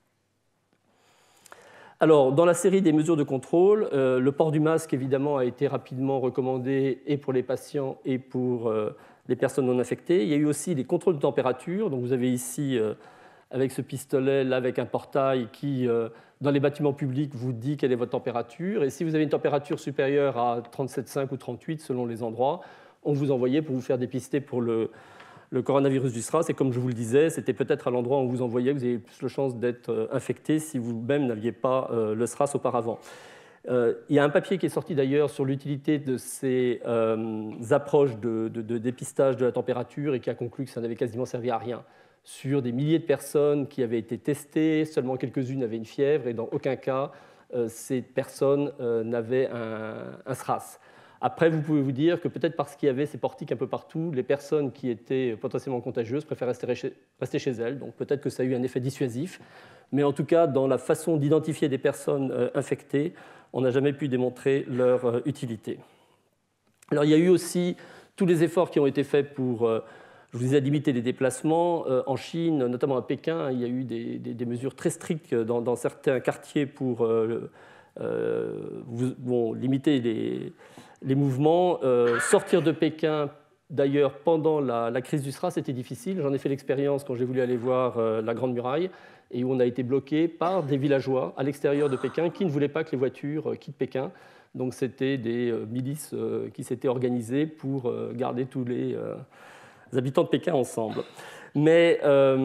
Speaker 1: Alors, dans la série des mesures de contrôle, le port du masque, évidemment, a été rapidement recommandé et pour les patients et pour les personnes non infectées. Il y a eu aussi les contrôles de température. Donc, vous avez ici, avec ce pistolet, là, avec un portail qui, dans les bâtiments publics, vous dit quelle est votre température. Et si vous avez une température supérieure à 37,5 ou 38, selon les endroits, on vous envoyait pour vous faire dépister pour le coronavirus du SRAS. Et comme je vous le disais, c'était peut-être à l'endroit où on vous envoyait que vous avez plus de chances d'être infecté si vous-même n'aviez pas le SRAS auparavant. Il y a un papier qui est sorti d'ailleurs sur l'utilité de ces approches de dépistage de la température et qui a conclu que ça n'avait quasiment servi à rien. Sur des milliers de personnes qui avaient été testées, seulement quelques-unes avaient une fièvre et dans aucun cas ces personnes n'avaient un SRAS. Après, vous pouvez vous dire que peut-être parce qu'il y avait ces portiques un peu partout, les personnes qui étaient potentiellement contagieuses préfèrent rester chez elles. Donc peut-être que ça a eu un effet dissuasif. Mais en tout cas, dans la façon d'identifier des personnes infectées, on n'a jamais pu démontrer leur utilité. Alors il y a eu aussi tous les efforts qui ont été faits pour, je vous disais, limiter les déplacements. En Chine, notamment à Pékin, il y a eu des mesures très strictes dans certains quartiers pour limiter les mouvements. Sortir de Pékin, d'ailleurs, pendant la crise du SRAS, c'était difficile. J'en ai fait l'expérience quand j'ai voulu aller voir la Grande Muraille et où on a été bloqué par des villageois à l'extérieur de Pékin qui ne voulaient pas que les voitures quittent Pékin. Donc c'était des milices qui s'étaient organisées pour garder tous les habitants de Pékin ensemble. Mais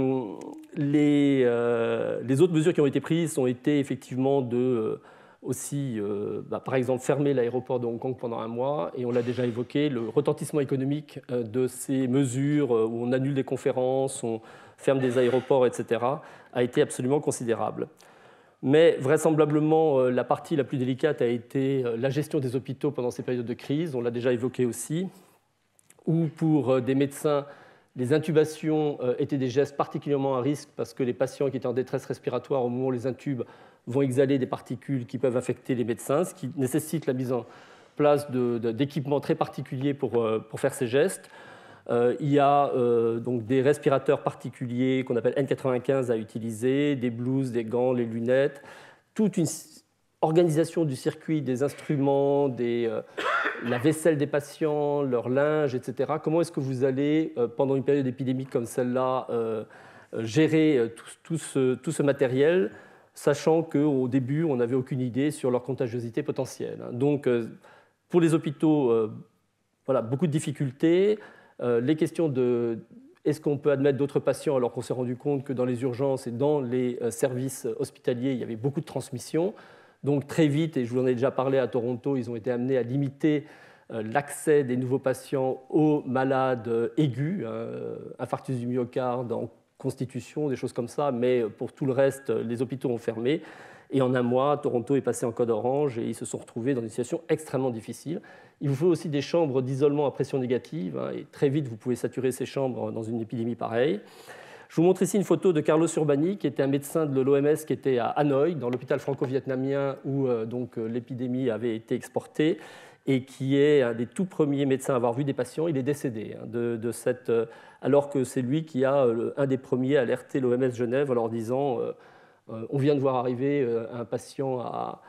Speaker 1: les autres mesures qui ont été prises ont été effectivement aussi, par exemple, fermer l'aéroport de Hong Kong pendant un mois, et on l'a déjà évoqué, le retentissement économique de ces mesures où on annule des conférences, on ferme des aéroports, etc., a été absolument considérable. Mais vraisemblablement, la partie la plus délicate a été la gestion des hôpitaux pendant ces périodes de crise, on l'a déjà évoqué aussi, où pour des médecins, les intubations étaient des gestes particulièrement à risque parce que les patients qui étaient en détresse respiratoire au moment où on les intube vont exhaler des particules qui peuvent affecter les médecins, ce qui nécessite la mise en place d'équipements très particuliers pour faire ces gestes. Il y a donc des respirateurs particuliers qu'on appelle N95 à utiliser, des blouses, des gants, les lunettes, toute une organisation du circuit des instruments, la vaisselle des patients, leur linge, etc. Comment est-ce que vous allez, pendant une période épidémique comme celle-là, gérer tout ce matériel, sachant qu'au début, on n'avait aucune idée sur leur contagiosité potentielle. Donc, pour les hôpitaux, voilà, beaucoup de difficultés. Les questions de est-ce qu'on peut admettre d'autres patients alors qu'on s'est rendu compte que dans les urgences et dans les services hospitaliers, il y avait beaucoup de transmission. Donc très vite, et je vous en ai déjà parlé à Toronto, ils ont été amenés à limiter l'accès des nouveaux patients aux malades aigus, infarctus du myocarde, en constitution, des choses comme ça, mais pour tout le reste, les hôpitaux ont fermé. Et en un mois, Toronto est passé en code orange et ils se sont retrouvés dans une situation extrêmement difficile. Il vous faut aussi des chambres d'isolement à pression négative, et très vite, vous pouvez saturer ces chambres dans une épidémie pareille. Je vous montre ici une photo de Carlos Urbani, qui était un médecin de l'OMS qui était à Hanoï, dans l'hôpital franco-vietnamien où l'épidémie avait été exportée, et qui est un des tout premiers médecins à avoir vu des patients. Il est décédé alors que c'est lui qui a un des premiers alerté l'OMS Genève en leur disant on vient de voir arriver un patient à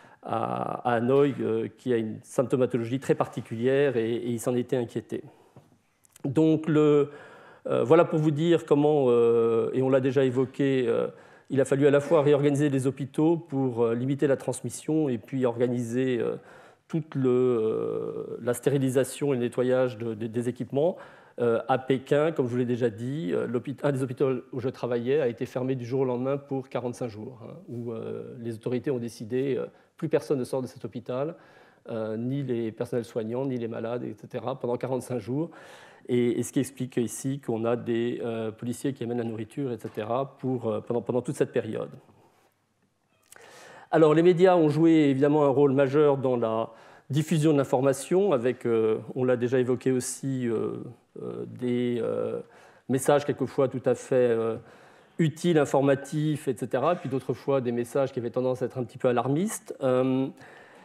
Speaker 1: Hanoï qui a une symptomatologie très particulière et il s'en était inquiété. Donc voilà pour vous dire comment, et on l'a déjà évoqué, il a fallu à la fois réorganiser les hôpitaux pour limiter la transmission et puis organiser toute la stérilisation et le nettoyage des équipements. À Pékin, comme je vous l'ai déjà dit, un des hôpitaux où je travaillais a été fermé du jour au lendemain pour 45 jours, où les autorités ont décidé plus personne ne sort de cet hôpital, ni les personnels soignants, ni les malades, etc., pendant 45 jours. Et ce qui explique ici qu'on a des policiers qui amènent la nourriture, etc., pendant toute cette période. Alors, les médias ont joué évidemment un rôle majeur dans la diffusion de l'information, avec, on l'a déjà évoqué aussi, des messages quelquefois tout à fait utiles, informatifs, etc., puis d'autres fois des messages qui avaient tendance à être un petit peu alarmistes.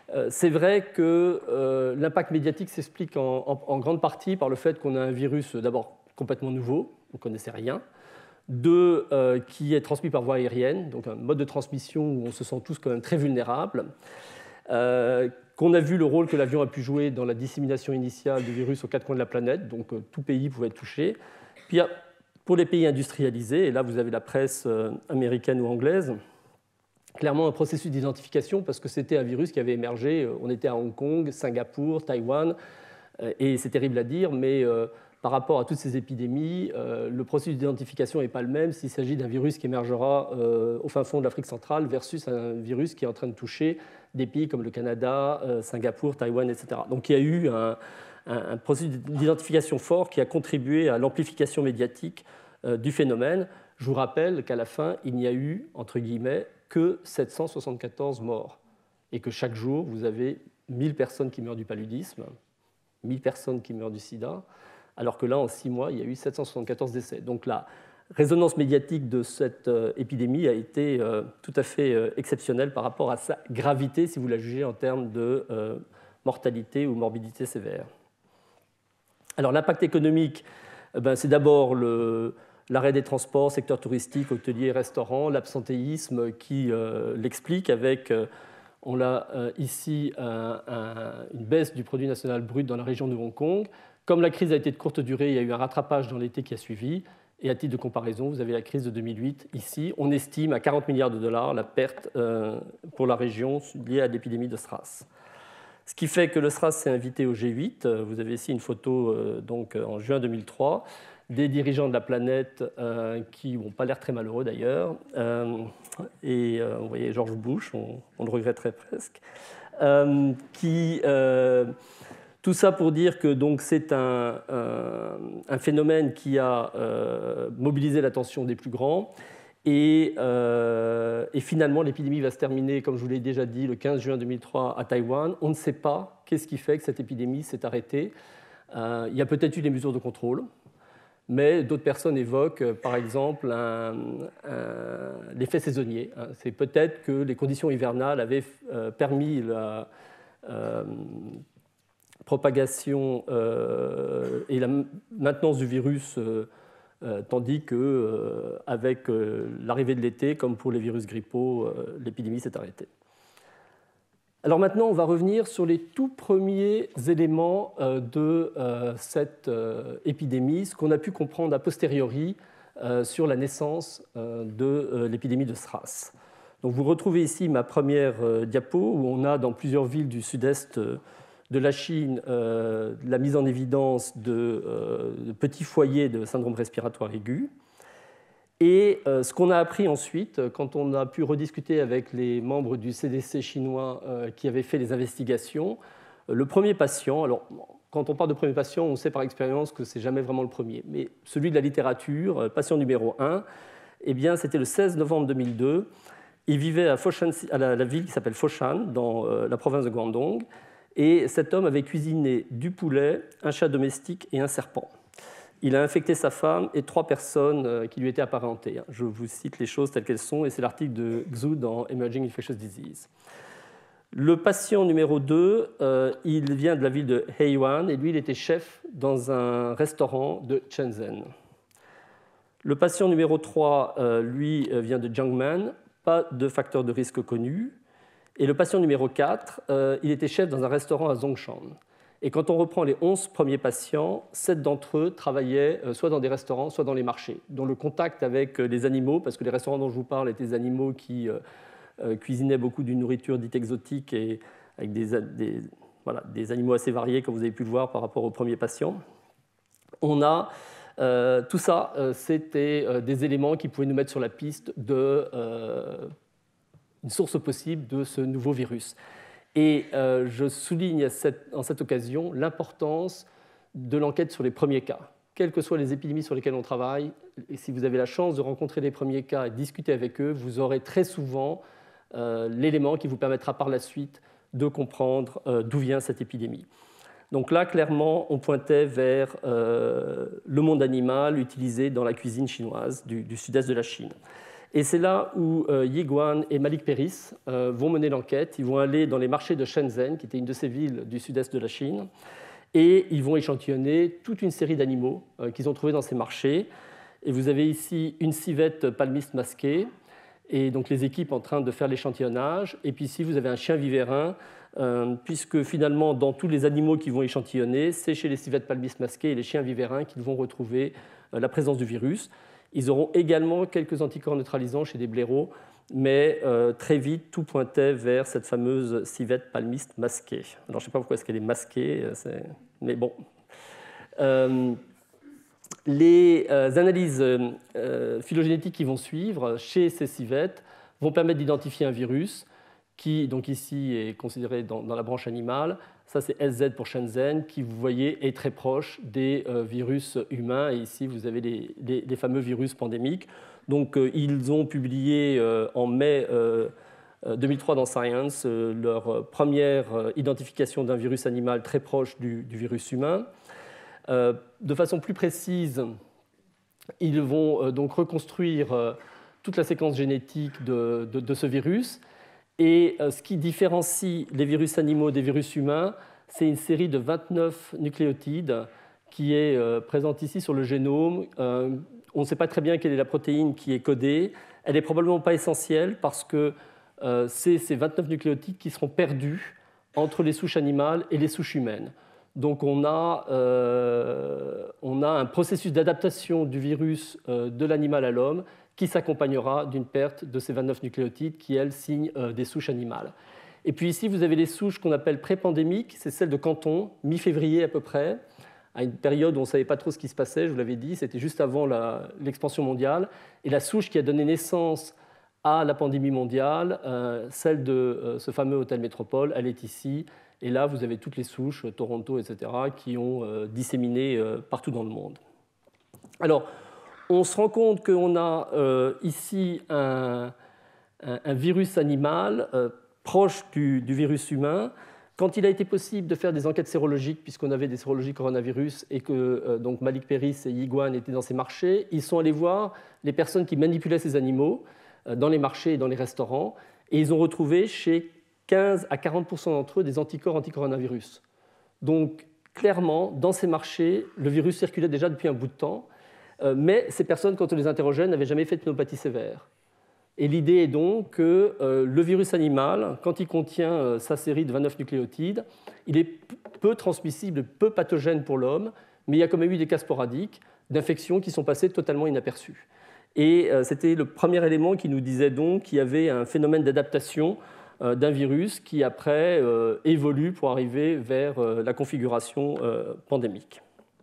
Speaker 1: C'est vrai que l'impact médiatique s'explique en grande partie par le fait qu'on a un virus d'abord complètement nouveau, on ne connaissait rien, deux, qui est transmis par voie aérienne, donc un mode de transmission où on se sent tous quand même très vulnérables, qu'on a vu le rôle que l'avion a pu jouer dans la dissémination initiale du virus aux quatre coins de la planète, donc tout pays pouvait être touché. Puis pour les pays industrialisés, et là vous avez la presse américaine ou anglaise, clairement un processus d'identification parce que c'était un virus qui avait émergé, on était à Hong Kong, Singapour, Taïwan, et c'est terrible à dire, mais par rapport à toutes ces épidémies, le processus d'identification n'est pas le même s'il s'agit d'un virus qui émergera au fin fond de l'Afrique centrale versus un virus qui est en train de toucher des pays comme le Canada, Singapour, Taïwan, etc. Donc il y a eu un processus d'identification fort qui a contribué à l'amplification médiatique du phénomène. Je vous rappelle qu'à la fin, il n'y a eu, entre guillemets, que 774 morts et que chaque jour, vous avez 1000 personnes qui meurent du paludisme, 1000 personnes qui meurent du sida, alors que là, en 6 mois, il y a eu 774 décès. Donc la résonance médiatique de cette épidémie a été tout à fait exceptionnelle par rapport à sa gravité, si vous la jugez en termes de mortalité ou morbidité sévère. Alors l'impact économique, c'est d'abord l'arrêt des transports, secteur touristique, hôtelier, restaurant, l'absentéisme qui l'explique avec, on a ici une baisse du produit national brut dans la région de Hong Kong. Comme la crise a été de courte durée, il y a eu un rattrapage dans l'été qui a suivi. Et à titre de comparaison, vous avez la crise de 2008 ici. On estime à 40 milliards de dollars la perte pour la région liée à l'épidémie de SRAS. Ce qui fait que le SRAS s'est invité au G8. Vous avez ici une photo donc, en juin 2003 des dirigeants de la planète qui n'ont pas l'air très malheureux d'ailleurs. Et vous voyez George Bush, on le regretterait presque, tout ça pour dire que donc, c'est un phénomène qui a mobilisé l'attention des plus grands. Et finalement, l'épidémie va se terminer, comme je vous l'ai déjà dit, le 15 juin 2003 à Taïwan. On ne sait pas qu'est-ce qui fait que cette épidémie s'est arrêtée. Il y a peut-être eu des mesures de contrôle, mais d'autres personnes évoquent, par exemple, l'effet saisonnier. C'est peut-être que les conditions hivernales avaient permis la propagation et la maintenance du virus, tandis qu'avec l'arrivée de l'été, comme pour les virus grippaux, l'épidémie s'est arrêtée. Alors maintenant, on va revenir sur les tout premiers éléments de cette épidémie, ce qu'on a pu comprendre a posteriori sur la naissance de l'épidémie de SRAS. Donc vous retrouvez ici ma première diapo, où on a dans plusieurs villes du sud-est de la Chine la mise en évidence de petits foyers de syndrome respiratoire aigu. Et ce qu'on a appris ensuite, quand on a pu rediscuter avec les membres du CDC chinois qui avaient fait les investigations, le premier patient, alors quand on parle de premier patient, on sait par expérience que ce n'est jamais vraiment le premier, mais celui de la littérature, patient numéro 1, eh bien, c'était le 16 novembre 2002. Il vivait à Foshan, à la ville qui s'appelle Foshan, dans la province de Guangdong, et cet homme avait cuisiné du poulet, un chat domestique et un serpent. Il a infecté sa femme et 3 personnes qui lui étaient apparentées. Je vous cite les choses telles qu'elles sont, et c'est l'article de Xu dans Emerging Infectious Disease. Le patient numéro 2, il vient de la ville de Heiyuan, et lui, il était chef dans un restaurant de Shenzhen. Le patient numéro 3, lui, vient de Jiangmen, pas de facteur de risque connu. Et le patient numéro 4, il était chef dans un restaurant à Zhongshan. Et quand on reprend les 11 premiers patients, 7 d'entre eux travaillaient soit dans des restaurants, soit dans les marchés, dont le contact avec les animaux, parce que les restaurants dont je vous parle étaient des animaux qui cuisinaient beaucoup d'une nourriture dite exotique et avec des animaux assez variés, comme vous avez pu le voir par rapport aux premiers patients. On a tout ça, c'était des éléments qui pouvaient nous mettre sur la piste d'une source possible de ce nouveau virus. Et je souligne en cette occasion l'importance de l'enquête sur les premiers cas. Quelles que soient les épidémies sur lesquelles on travaille, et si vous avez la chance de rencontrer les premiers cas et de discuter avec eux, vous aurez très souvent l'élément qui vous permettra par la suite de comprendre d'où vient cette épidémie. Donc là, clairement, on pointait vers le monde animal utilisé dans la cuisine chinoise du sud-est de la Chine. Et c'est là où Yi Guan et Malik Peiris vont mener l'enquête. Ils vont aller dans les marchés de Shenzhen, qui était une de ces villes du sud-est de la Chine, et ils vont échantillonner toute une série d'animaux qu'ils ont trouvés dans ces marchés. Et vous avez ici une civette palmiste masquée, et donc les équipes en train de faire l'échantillonnage. Et puis ici, vous avez un chien vivérin, puisque finalement, dans tous les animaux qu'ils vont échantillonner, c'est chez les civettes palmistes masquées et les chiens vivérins qu'ils vont retrouver la présence du virus. Ils auront également quelques anticorps neutralisants chez des blaireaux, mais très vite, tout pointait vers cette fameuse civette palmiste masquée. Alors, je ne sais pas pourquoi est-ce qu'elle est masquée, mais bon. Les analyses phylogénétiques qui vont suivre chez ces civettes vont permettre d'identifier un virus qui, donc ici, est considéré dans la branche animale. Ça, c'est SZ pour Shenzhen, qui, vous voyez, est très proche des virus humains. Et ici, vous avez les fameux virus pandémiques. Donc, ils ont publié en mai 2003 dans Science leur première identification d'un virus animal très proche du virus humain. De façon plus précise, ils vont donc reconstruire toute la séquence génétique de ce virus. Et ce qui différencie les virus animaux des virus humains, c'est une série de 29 nucléotides qui est présente ici sur le génome. On ne sait pas très bien quelle est la protéine qui est codée. Elle n'est probablement pas essentielle parce que c'est ces 29 nucléotides qui seront perdus entre les souches animales et les souches humaines. Donc on a un processus d'adaptation du virus de l'animal à l'homme qui s'accompagnera d'une perte de ces 29 nucléotides qui, elles, signent des souches animales. Et puis ici, vous avez les souches qu'on appelle pré-pandémiques, c'est celles de Canton, mi-février à peu près, à une période où on ne savait pas trop ce qui se passait, je vous l'avais dit, c'était juste avant l'expansion mondiale. Et la souche qui a donné naissance à la pandémie mondiale, celle de ce fameux hôtel Métropole, elle est ici. Et là, vous avez toutes les souches, Toronto, etc., qui ont disséminé partout dans le monde. Alors, on se rend compte qu'on a ici un virus animal proche du virus humain. Quand il a été possible de faire des enquêtes sérologiques, puisqu'on avait des sérologies coronavirus et que donc Malik Peiris et Yi Guan étaient dans ces marchés, ils sont allés voir les personnes qui manipulaient ces animaux dans les marchés et dans les restaurants, et ils ont retrouvé chez 15 à 40% d'entre eux des anticorps anti-coronavirus. Donc, clairement, dans ces marchés, le virus circulait déjà depuis un bout de temps, mais ces personnes, quand on les interrogeait, n'avaient jamais fait de pneumopathie sévère. Et l'idée est donc que le virus animal, quand il contient sa série de 29 nucléotides, il est peu transmissible, peu pathogène pour l'homme, mais il y a quand même eu des cas sporadiques d'infections qui sont passées totalement inaperçues. Et c'était le premier élément qui nous disait donc qu'il y avait un phénomène d'adaptation d'un virus qui, après, évolue pour arriver vers la configuration pandémique.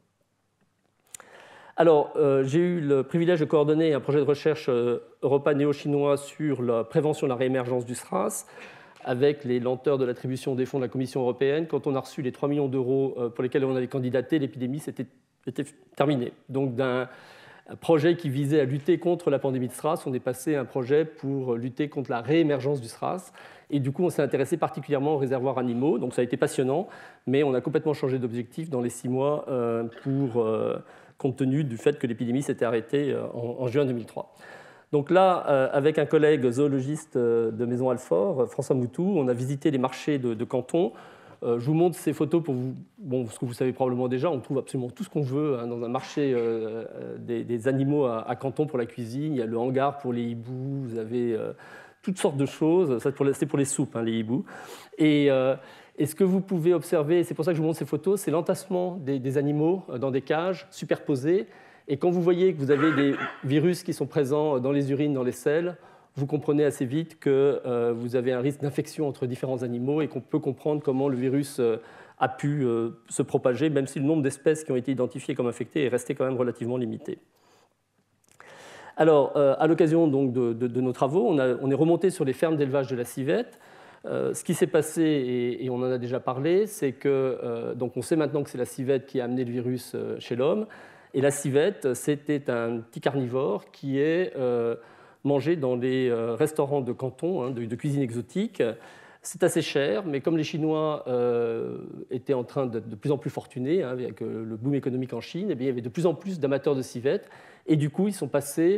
Speaker 1: Alors, j'ai eu le privilège de coordonner un projet de recherche europa-néo-chinois sur la prévention de la réémergence du SRAS, avec les lenteurs de l'attribution des fonds de la Commission européenne. Quand on a reçu les 3 millions d'euros pour lesquels on avait candidaté, l'épidémie était terminée. Donc, d'un projet qui visait à lutter contre la pandémie de SRAS, on est passé à un projet pour lutter contre la réémergence du SRAS. Et du coup, on s'est intéressé particulièrement aux réservoirs animaux. Donc ça a été passionnant, mais on a complètement changé d'objectif dans les 6 mois compte tenu du fait que l'épidémie s'était arrêtée en juin 2003. Donc là, avec un collègue zoologiste de Maison Alfort, François Moutou, on a visité les marchés de Canton. Je vous montre ces photos pour vous. Bon, ce que vous savez probablement déjà, on trouve absolument tout ce qu'on veut dans un marché des animaux à Canton pour la cuisine. Il y a le hangar pour les hiboux, vous avez toutes sortes de choses. C'est pour les soupes, hein, les hiboux. Et ce que vous pouvez observer, c'est pour ça que je vous montre ces photos, c'est l'entassement des animaux dans des cages superposées. Et quand vous voyez que vous avez des virus qui sont présents dans les urines, dans les selles, vous comprenez assez vite que vous avez un risque d'infection entre différents animaux et qu'on peut comprendre comment le virus a pu se propager, même si le nombre d'espèces qui ont été identifiées comme infectées est resté quand même relativement limité. Alors, à l'occasion donc de nos travaux, on est remonté sur les fermes d'élevage de la civette. Ce qui s'est passé, et on en a déjà parlé, c'est que donc on sait maintenant que c'est la civette qui a amené le virus chez l'homme. Et la civette, c'était un petit carnivore qui est mangé dans les restaurants de Canton, hein, de cuisine exotique. C'est assez cher, mais comme les Chinois étaient en train d'être de plus en plus fortunés, hein, avec le boom économique en Chine, eh bien, il y avait de plus en plus d'amateurs de civettes. Et du coup, ils sont passés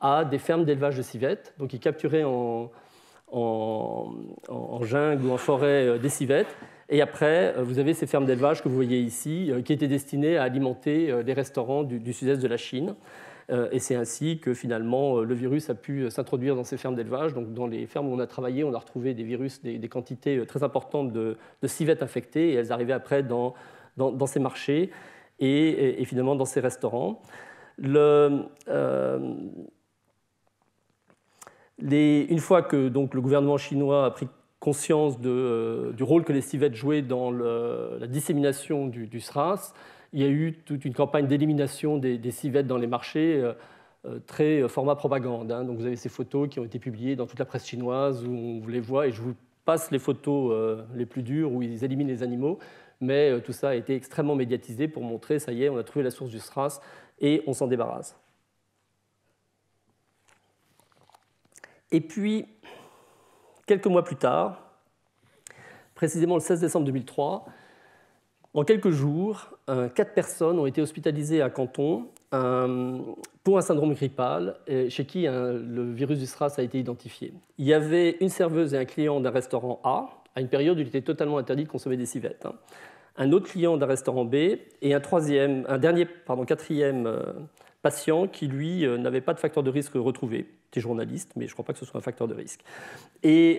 Speaker 1: à des fermes d'élevage de civettes. Donc ils capturaient en jungle ou en forêt des civettes. Et après, vous avez ces fermes d'élevage que vous voyez ici, qui étaient destinées à alimenter les restaurants du sud-est de la Chine. Et c'est ainsi que finalement le virus a pu s'introduire dans ces fermes d'élevage. Donc dans les fermes où on a travaillé, on a retrouvé des virus, des quantités très importantes de civettes infectées, et elles arrivaient après dans ces marchés et finalement dans ces restaurants. Une fois que donc, le gouvernement chinois a pris conscience du rôle que les civettes jouaient dans la dissémination du SRAS, il y a eu toute une campagne d'élimination des civettes dans les marchés, très format propagande. Donc vous avez ces photos qui ont été publiées dans toute la presse chinoise où on les voit, et je vous passe les photos les plus dures où ils éliminent les animaux, mais tout ça a été extrêmement médiatisé pour montrer, ça y est, on a trouvé la source du SRAS et on s'en débarrasse. Et puis, quelques mois plus tard, précisément le 16 décembre 2003, en quelques jours, 4 personnes ont été hospitalisées à Canton pour un syndrome grippal chez qui le virus du SRAS a été identifié. Il y avait une serveuse et un client d'un restaurant A, à une période où il était totalement interdit de consommer des civettes. Un autre client d'un restaurant B et un quatrième patient qui, lui, n'avait pas de facteur de risque retrouvé. C'était journaliste, mais je ne crois pas que ce soit un facteur de risque. Et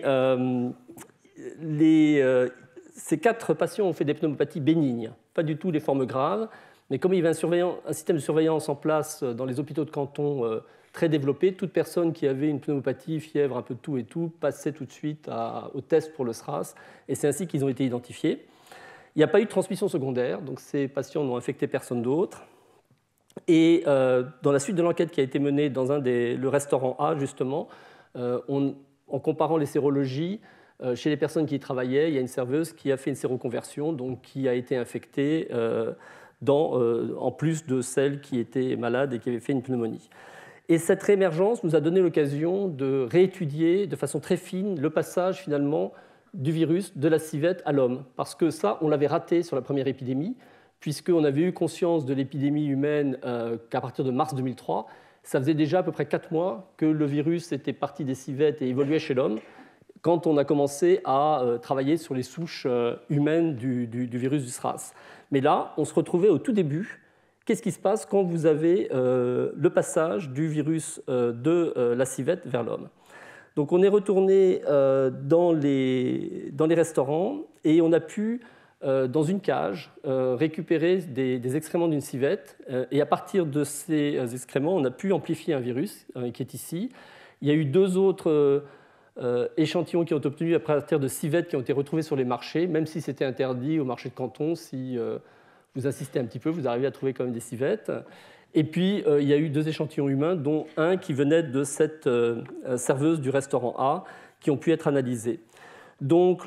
Speaker 1: ces 4 patients ont fait des pneumopathies bénignes, pas du tout les formes graves, mais comme il y avait un système de surveillance en place dans les hôpitaux de canton très développé, toute personne qui avait une pneumopathie, fièvre, un peu de tout et tout, passait tout de suite au test pour le SRAS, et c'est ainsi qu'ils ont été identifiés. Il n'y a pas eu de transmission secondaire, donc ces patients n'ont infecté personne d'autre. Et dans la suite de l'enquête qui a été menée dans le restaurant A, justement, en comparant les sérologies, chez les personnes qui y travaillaient, il y a une serveuse qui a fait une séroconversion, donc qui a été infectée en plus de celle qui était malade et qui avait fait une pneumonie. Et cette réémergence nous a donné l'occasion de réétudier de façon très fine le passage finalement du virus de la civette à l'homme. Parce que ça, on l'avait raté sur la première épidémie, puisqu'on avait eu conscience de l'épidémie humaine qu'à partir de mars 2003. Ça faisait déjà à peu près 4 mois que le virus était parti des civettes et évoluait chez l'homme, quand on a commencé à travailler sur les souches humaines du virus du SRAS. Mais là, on se retrouvait au tout début. Qu'est-ce qui se passe quand vous avez le passage du virus de la civette vers l'homme? Donc on est retourné dans les restaurants et on a pu, dans une cage, récupérer des excréments d'une civette. Et à partir de ces excréments, on a pu amplifier un virus qui est ici. Il y a eu 2 autres échantillons qui ont été obtenus à partir de civettes qui ont été retrouvés sur les marchés, même si c'était interdit au marché de Canton. Si vous insistez un petit peu, vous arrivez à trouver quand même des civettes. Et puis, il y a eu 2 échantillons humains, dont un qui venait de cette serveuse du restaurant A, qui ont pu être analysés. Donc,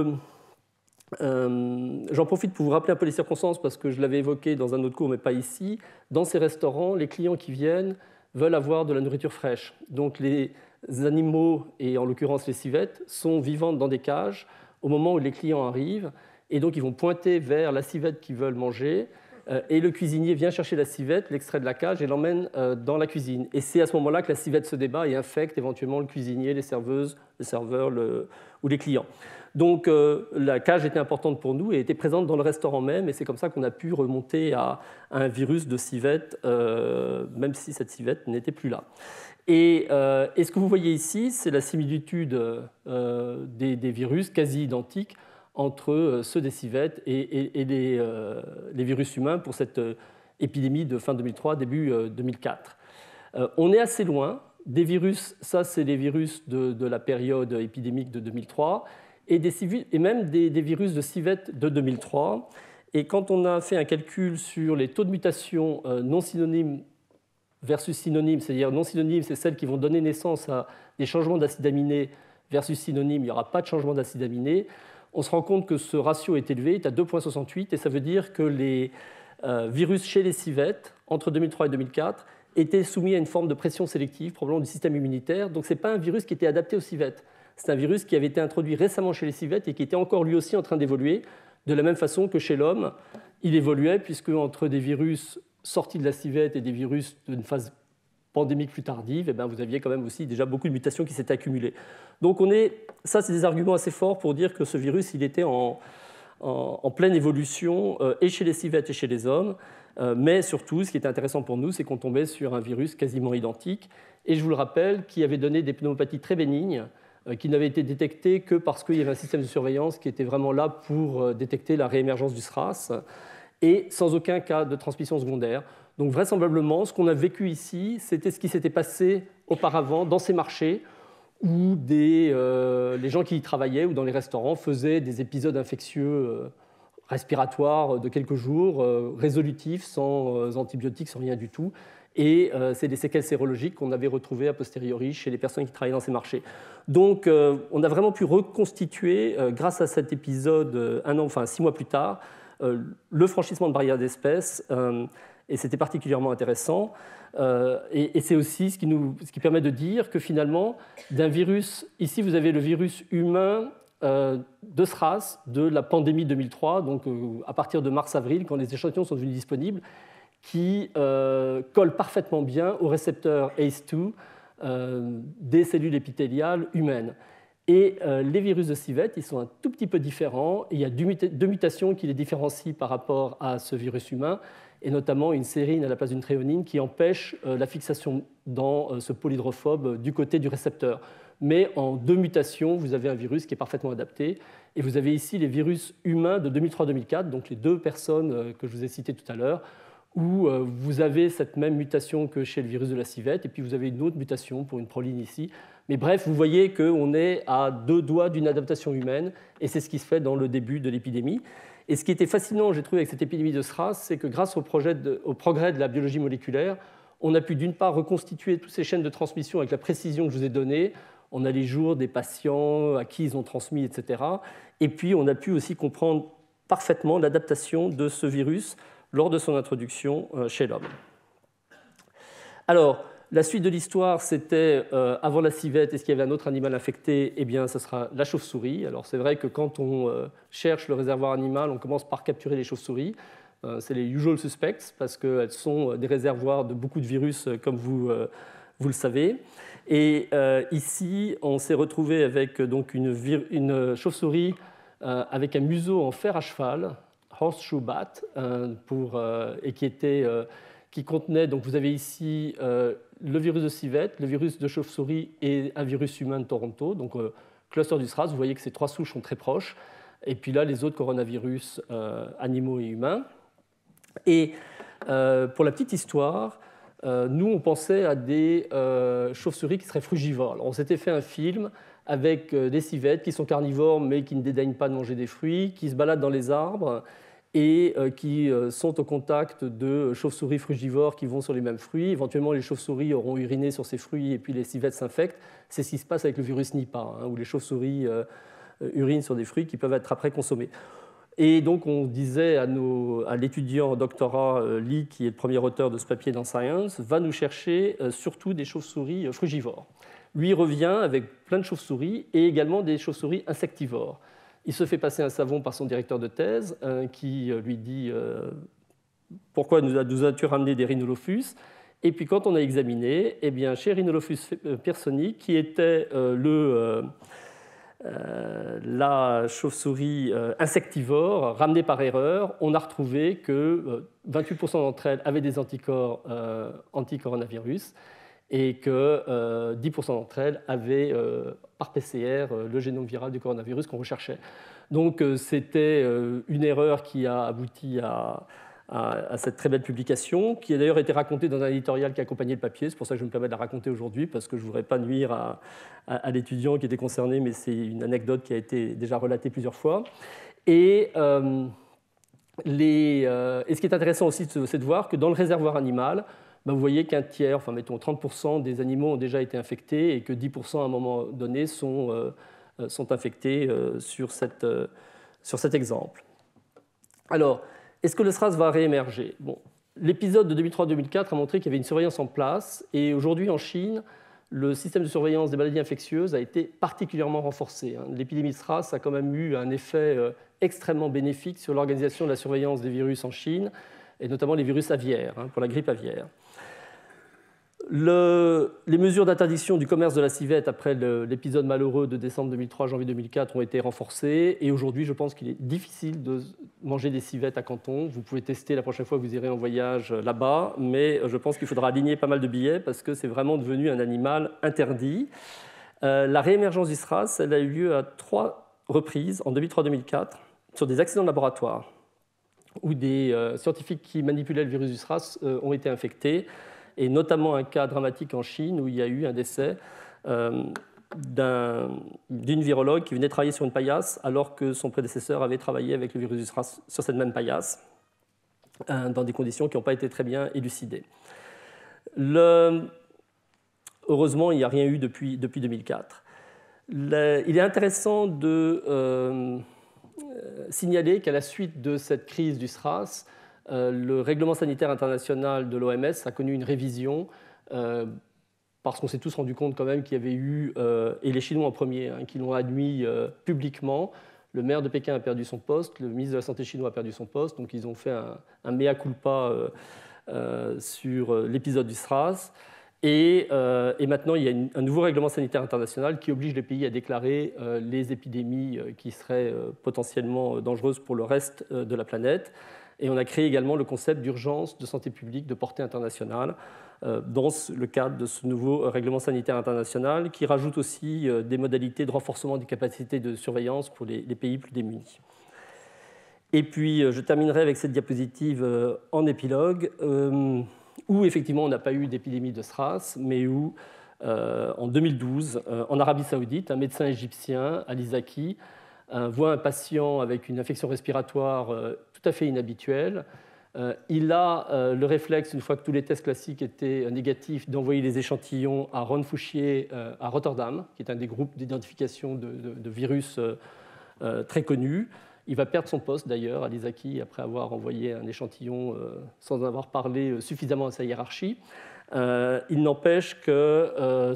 Speaker 1: j'en profite pour vous rappeler un peu les circonstances, parce que je l'avais évoqué dans un autre cours, mais pas ici. Dans ces restaurants, les clients qui viennent veulent avoir de la nourriture fraîche. Donc, les animaux, et en l'occurrence les civettes, sont vivantes dans des cages au moment où les clients arrivent, et donc ils vont pointer vers la civette qu'ils veulent manger, et le cuisinier vient chercher la civette, l'extrait de la cage et l'emmène dans la cuisine. Et c'est à ce moment-là que la civette se débat et infecte éventuellement le cuisinier, les serveuses, le serveur ou les clients. Donc la cage était importante pour nous et était présente dans le restaurant même, et c'est comme ça qu'on a pu remonter à un virus de civette, même si cette civette n'était plus là. Et ce que vous voyez ici, c'est la similitude des virus quasi identiques entre ceux des civettes et les virus humains pour cette épidémie de fin 2003, début 2004. On est assez loin des virus, ça c'est les virus de la période épidémique de 2003, et même des virus de civettes de 2003. Et quand on a fait un calcul sur les taux de mutation non synonymes versus synonymes, c'est-à-dire non synonymes, c'est celles qui vont donner naissance à des changements d'acide aminé, versus synonymes, il n'y aura pas de changement d'acide aminé, on se rend compte que ce ratio est élevé, est à 2,68, et ça veut dire que les virus chez les civettes, entre 2003 et 2004, étaient soumis à une forme de pression sélective, probablement du système immunitaire. Donc ce n'est pas un virus qui était adapté aux civettes. C'est un virus qui avait été introduit récemment chez les civettes et qui était encore lui aussi en train d'évoluer, de la même façon que chez l'homme, il évoluait, puisque entre des virus sortis de la civette et des virus d'une phase pandémique plus tardive, eh bien, vous aviez quand même aussi déjà beaucoup de mutations qui s'étaient accumulées. Donc ça, c'est des arguments assez forts pour dire que ce virus, il était en pleine évolution, et chez les civettes et chez les hommes. Mais surtout, ce qui était intéressant pour nous, c'est qu'on tombait sur un virus quasiment identique, et je vous le rappelle, qui avait donné des pneumopathies très bénignes, qui n'avaient été détectées que parce qu'il y avait un système de surveillance qui était vraiment là pour détecter la réémergence du SRAS, et sans aucun cas de transmission secondaire. Donc vraisemblablement, ce qu'on a vécu ici, c'était ce qui s'était passé auparavant dans ces marchés, où les gens qui y travaillaient ou dans les restaurants faisaient des épisodes infectieux respiratoires de quelques jours, résolutifs, sans antibiotiques, sans rien du tout. Et c'est des séquelles sérologiques qu'on avait retrouvées a posteriori chez les personnes qui travaillaient dans ces marchés. Donc on a vraiment pu reconstituer, grâce à cet épisode, 6 mois plus tard, le franchissement de barrières d'espèces, et c'était particulièrement intéressant. Et c'est aussi ce qui permet de dire que finalement, d'un virus, ici vous avez le virus humain de SRAS de la pandémie 2003, donc à partir de mars-avril, quand les échantillons sont devenus disponibles, qui colle parfaitement bien au récepteur ACE2 des cellules épithéliales humaines. Et les virus de civette, ils sont un tout petit peu différents. Il y a deux mutations qui les différencient par rapport à ce virus humain, et notamment une sérine à la place d'une tréonine qui empêche la fixation dans ce pôle hydrophobe du côté du récepteur. Mais en 2 mutations, vous avez un virus qui est parfaitement adapté. Et vous avez ici les virus humains de 2003-2004, donc les 2 personnes que je vous ai citées tout à l'heure, où vous avez cette même mutation que chez le virus de la civette, et puis vous avez une autre mutation pour une proline ici. Mais bref, vous voyez qu'on est à 2 doigts d'une adaptation humaine, et c'est ce qui se fait dans le début de l'épidémie. Et ce qui était fascinant, j'ai trouvé, avec cette épidémie de SRAS, c'est que grâce au progrès de la biologie moléculaire, on a pu d'une part reconstituer toutes ces chaînes de transmission avec la précision que je vous ai donnée. On a les jours des patients à qui ils ont transmis, etc. Et puis on a pu aussi comprendre parfaitement l'adaptation de ce virus lors de son introduction chez l'homme. Alors, la suite de l'histoire, c'était avant la civette, est-ce qu'il y avait un autre animal infecté? Eh bien, ce sera la chauve-souris. Alors, c'est vrai que quand on cherche le réservoir animal, on commence par capturer les chauves-souris. C'est les usual suspects, parce qu'elles sont des réservoirs de beaucoup de virus, comme vous le savez. Et ici, on s'est retrouvé avec donc, une chauve-souris avec un museau en fer à cheval, horseshoe bat, et qui contenait, donc vous avez ici le virus de civette, le virus de chauve-souris et un virus humain de Toronto, donc cluster du SRAS. Vous voyez que ces 3 souches sont très proches. Et puis là, les autres coronavirus animaux et humains. Et pour la petite histoire, nous, on pensait à des chauves-souris qui seraient frugivores. Alors, on s'était fait un film avec des civettes qui sont carnivores, mais qui ne dédaignent pas de manger des fruits, qui se baladent dans les arbres et qui sont au contact de chauves-souris frugivores qui vont sur les mêmes fruits. Éventuellement, les chauves-souris auront uriné sur ces fruits et puis les civettes s'infectent. C'est ce qui se passe avec le virus Nipah, où les chauves-souris urinent sur des fruits qui peuvent être après consommés. Et donc, on disait à l'étudiant en doctorat, Lee, qui est le premier auteur de ce papier dans Science, va nous chercher surtout des chauves-souris frugivores. Lui revient avec plein de chauves-souris et également des chauves-souris insectivores. Il se fait passer un savon par son directeur de thèse qui lui dit « Pourquoi nous as-tu ramené des Rhinolophus ?» Et puis quand on a examiné, eh bien, chez Rhinolophus pearsoni, qui était la chauve-souris insectivore ramenée par erreur, on a retrouvé que 28% d'entre elles avaient des anticorps anti-coronavirus et que 10% d'entre elles avaient par PCR le génome viral du coronavirus qu'on recherchait. Donc c'était une erreur qui a abouti à cette très belle publication, qui a d'ailleurs été racontée dans un éditorial qui accompagnait le papier. C'est pour ça que je me permets de la raconter aujourd'hui, parce que je ne voudrais pas nuire à l'étudiant qui était concerné, mais c'est une anecdote qui a été déjà relatée plusieurs fois. Et ce qui est intéressant aussi, c'est de voir que dans le réservoir animal, vous voyez qu'un tiers, enfin mettons 30% des animaux ont déjà été infectés et que 10% à un moment donné sont infectés sur cet exemple. Alors, est-ce que le SRAS va réémerger? L'épisode de 2003-2004 a montré qu'il y avait une surveillance en place, et aujourd'hui en Chine, le système de surveillance des maladies infectieuses a été particulièrement renforcé. L'épidémie de SRAS a quand même eu un effet extrêmement bénéfique sur l'organisation de la surveillance des virus en Chine, et notamment les virus aviaires, pour la grippe aviaire. Les mesures d'interdiction du commerce de la civette après l'épisode malheureux de décembre 2003, janvier 2004 ont été renforcées. Et aujourd'hui, je pense qu'il est difficile de manger des civettes à Canton. Vous pouvez tester la prochaine fois que vous irez en voyage là-bas, mais je pense qu'il faudra aligner pas mal de billets parce que c'est vraiment devenu un animal interdit. La réémergence du SRAS, elle a eu lieu à 3 reprises, en 2003-2004, sur des accidents de laboratoire où des scientifiques qui manipulaient le virus du SRAS ont été infectés, et notamment un cas dramatique en Chine où il y a eu un décès d'une virologue qui venait travailler sur une paillasse alors que son prédécesseur avait travaillé avec le virus du SRAS sur cette même paillasse, dans des conditions qui n'ont pas été très bien élucidées. Heureusement, il n'y a rien eu depuis 2004. Il est intéressant de signaler qu'à la suite de cette crise du SRAS, le règlement sanitaire international de l'OMS a connu une révision parce qu'on s'est tous rendu compte quand même qu'il y avait eu, et les Chinois en premier, qui l'ont admis publiquement. Le maire de Pékin a perdu son poste, le ministre de la Santé chinois a perdu son poste, donc ils ont fait un mea culpa sur l'épisode du SRAS. Et maintenant, il y a un nouveau règlement sanitaire international qui oblige les pays à déclarer les épidémies qui seraient potentiellement dangereuses pour le reste de la planète. Et on a créé également le concept d'urgence de santé publique de portée internationale dans le cadre de ce nouveau règlement sanitaire international qui rajoute aussi des modalités de renforcement des capacités de surveillance pour les pays plus démunis. Et puis, je terminerai avec cette diapositive en épilogue, où effectivement on n'a pas eu d'épidémie de SRAS, mais où en 2012, en Arabie Saoudite, un médecin égyptien, Ali Zaki, voit un patient avec une infection respiratoire tout à fait inhabituelle. Il a le réflexe, une fois que tous les tests classiques étaient négatifs, d'envoyer les échantillons à Ron Fouchier à Rotterdam, qui est un des groupes d'identification de virus très connus. Il va perdre son poste d'ailleurs, Ali Zaki, après avoir envoyé un échantillon sans avoir parlé suffisamment à sa hiérarchie. Il n'empêche que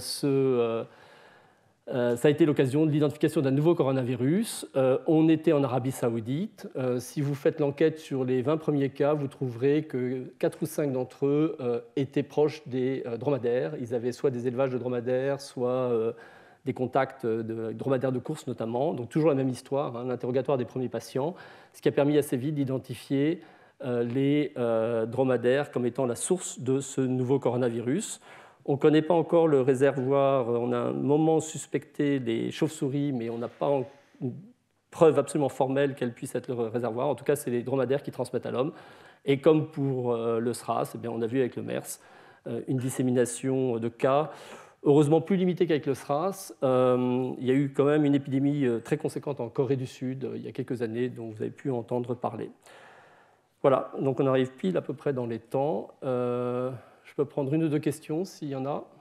Speaker 1: ça a été l'occasion de l'identification d'un nouveau coronavirus. On était en Arabie Saoudite. Si vous faites l'enquête sur les 20 premiers cas, vous trouverez que 4 ou 5 d'entre eux étaient proches des dromadaires. Ils avaient soit des élevages de dromadaires, soit des contacts de dromadaires de course notamment. Donc toujours la même histoire, l'interrogatoire des premiers patients, ce qui a permis assez vite d'identifier les dromadaires comme étant la source de ce nouveau coronavirus. On ne connaît pas encore le réservoir. On a un moment suspecté des chauves-souris, mais on n'a pas une preuve absolument formelle qu'elle puisse être le réservoir. En tout cas, c'est les dromadaires qui transmettent à l'homme. Et comme pour le SRAS, eh bien, on a vu avec le MERS une dissémination de cas, heureusement plus limitée qu'avec le SRAS. Il y a eu quand même une épidémie très conséquente en Corée du Sud il y a quelques années, dont vous avez pu entendre parler. Voilà, donc on arrive pile à peu près dans les temps. Je peux prendre une ou deux questions s'il y en a.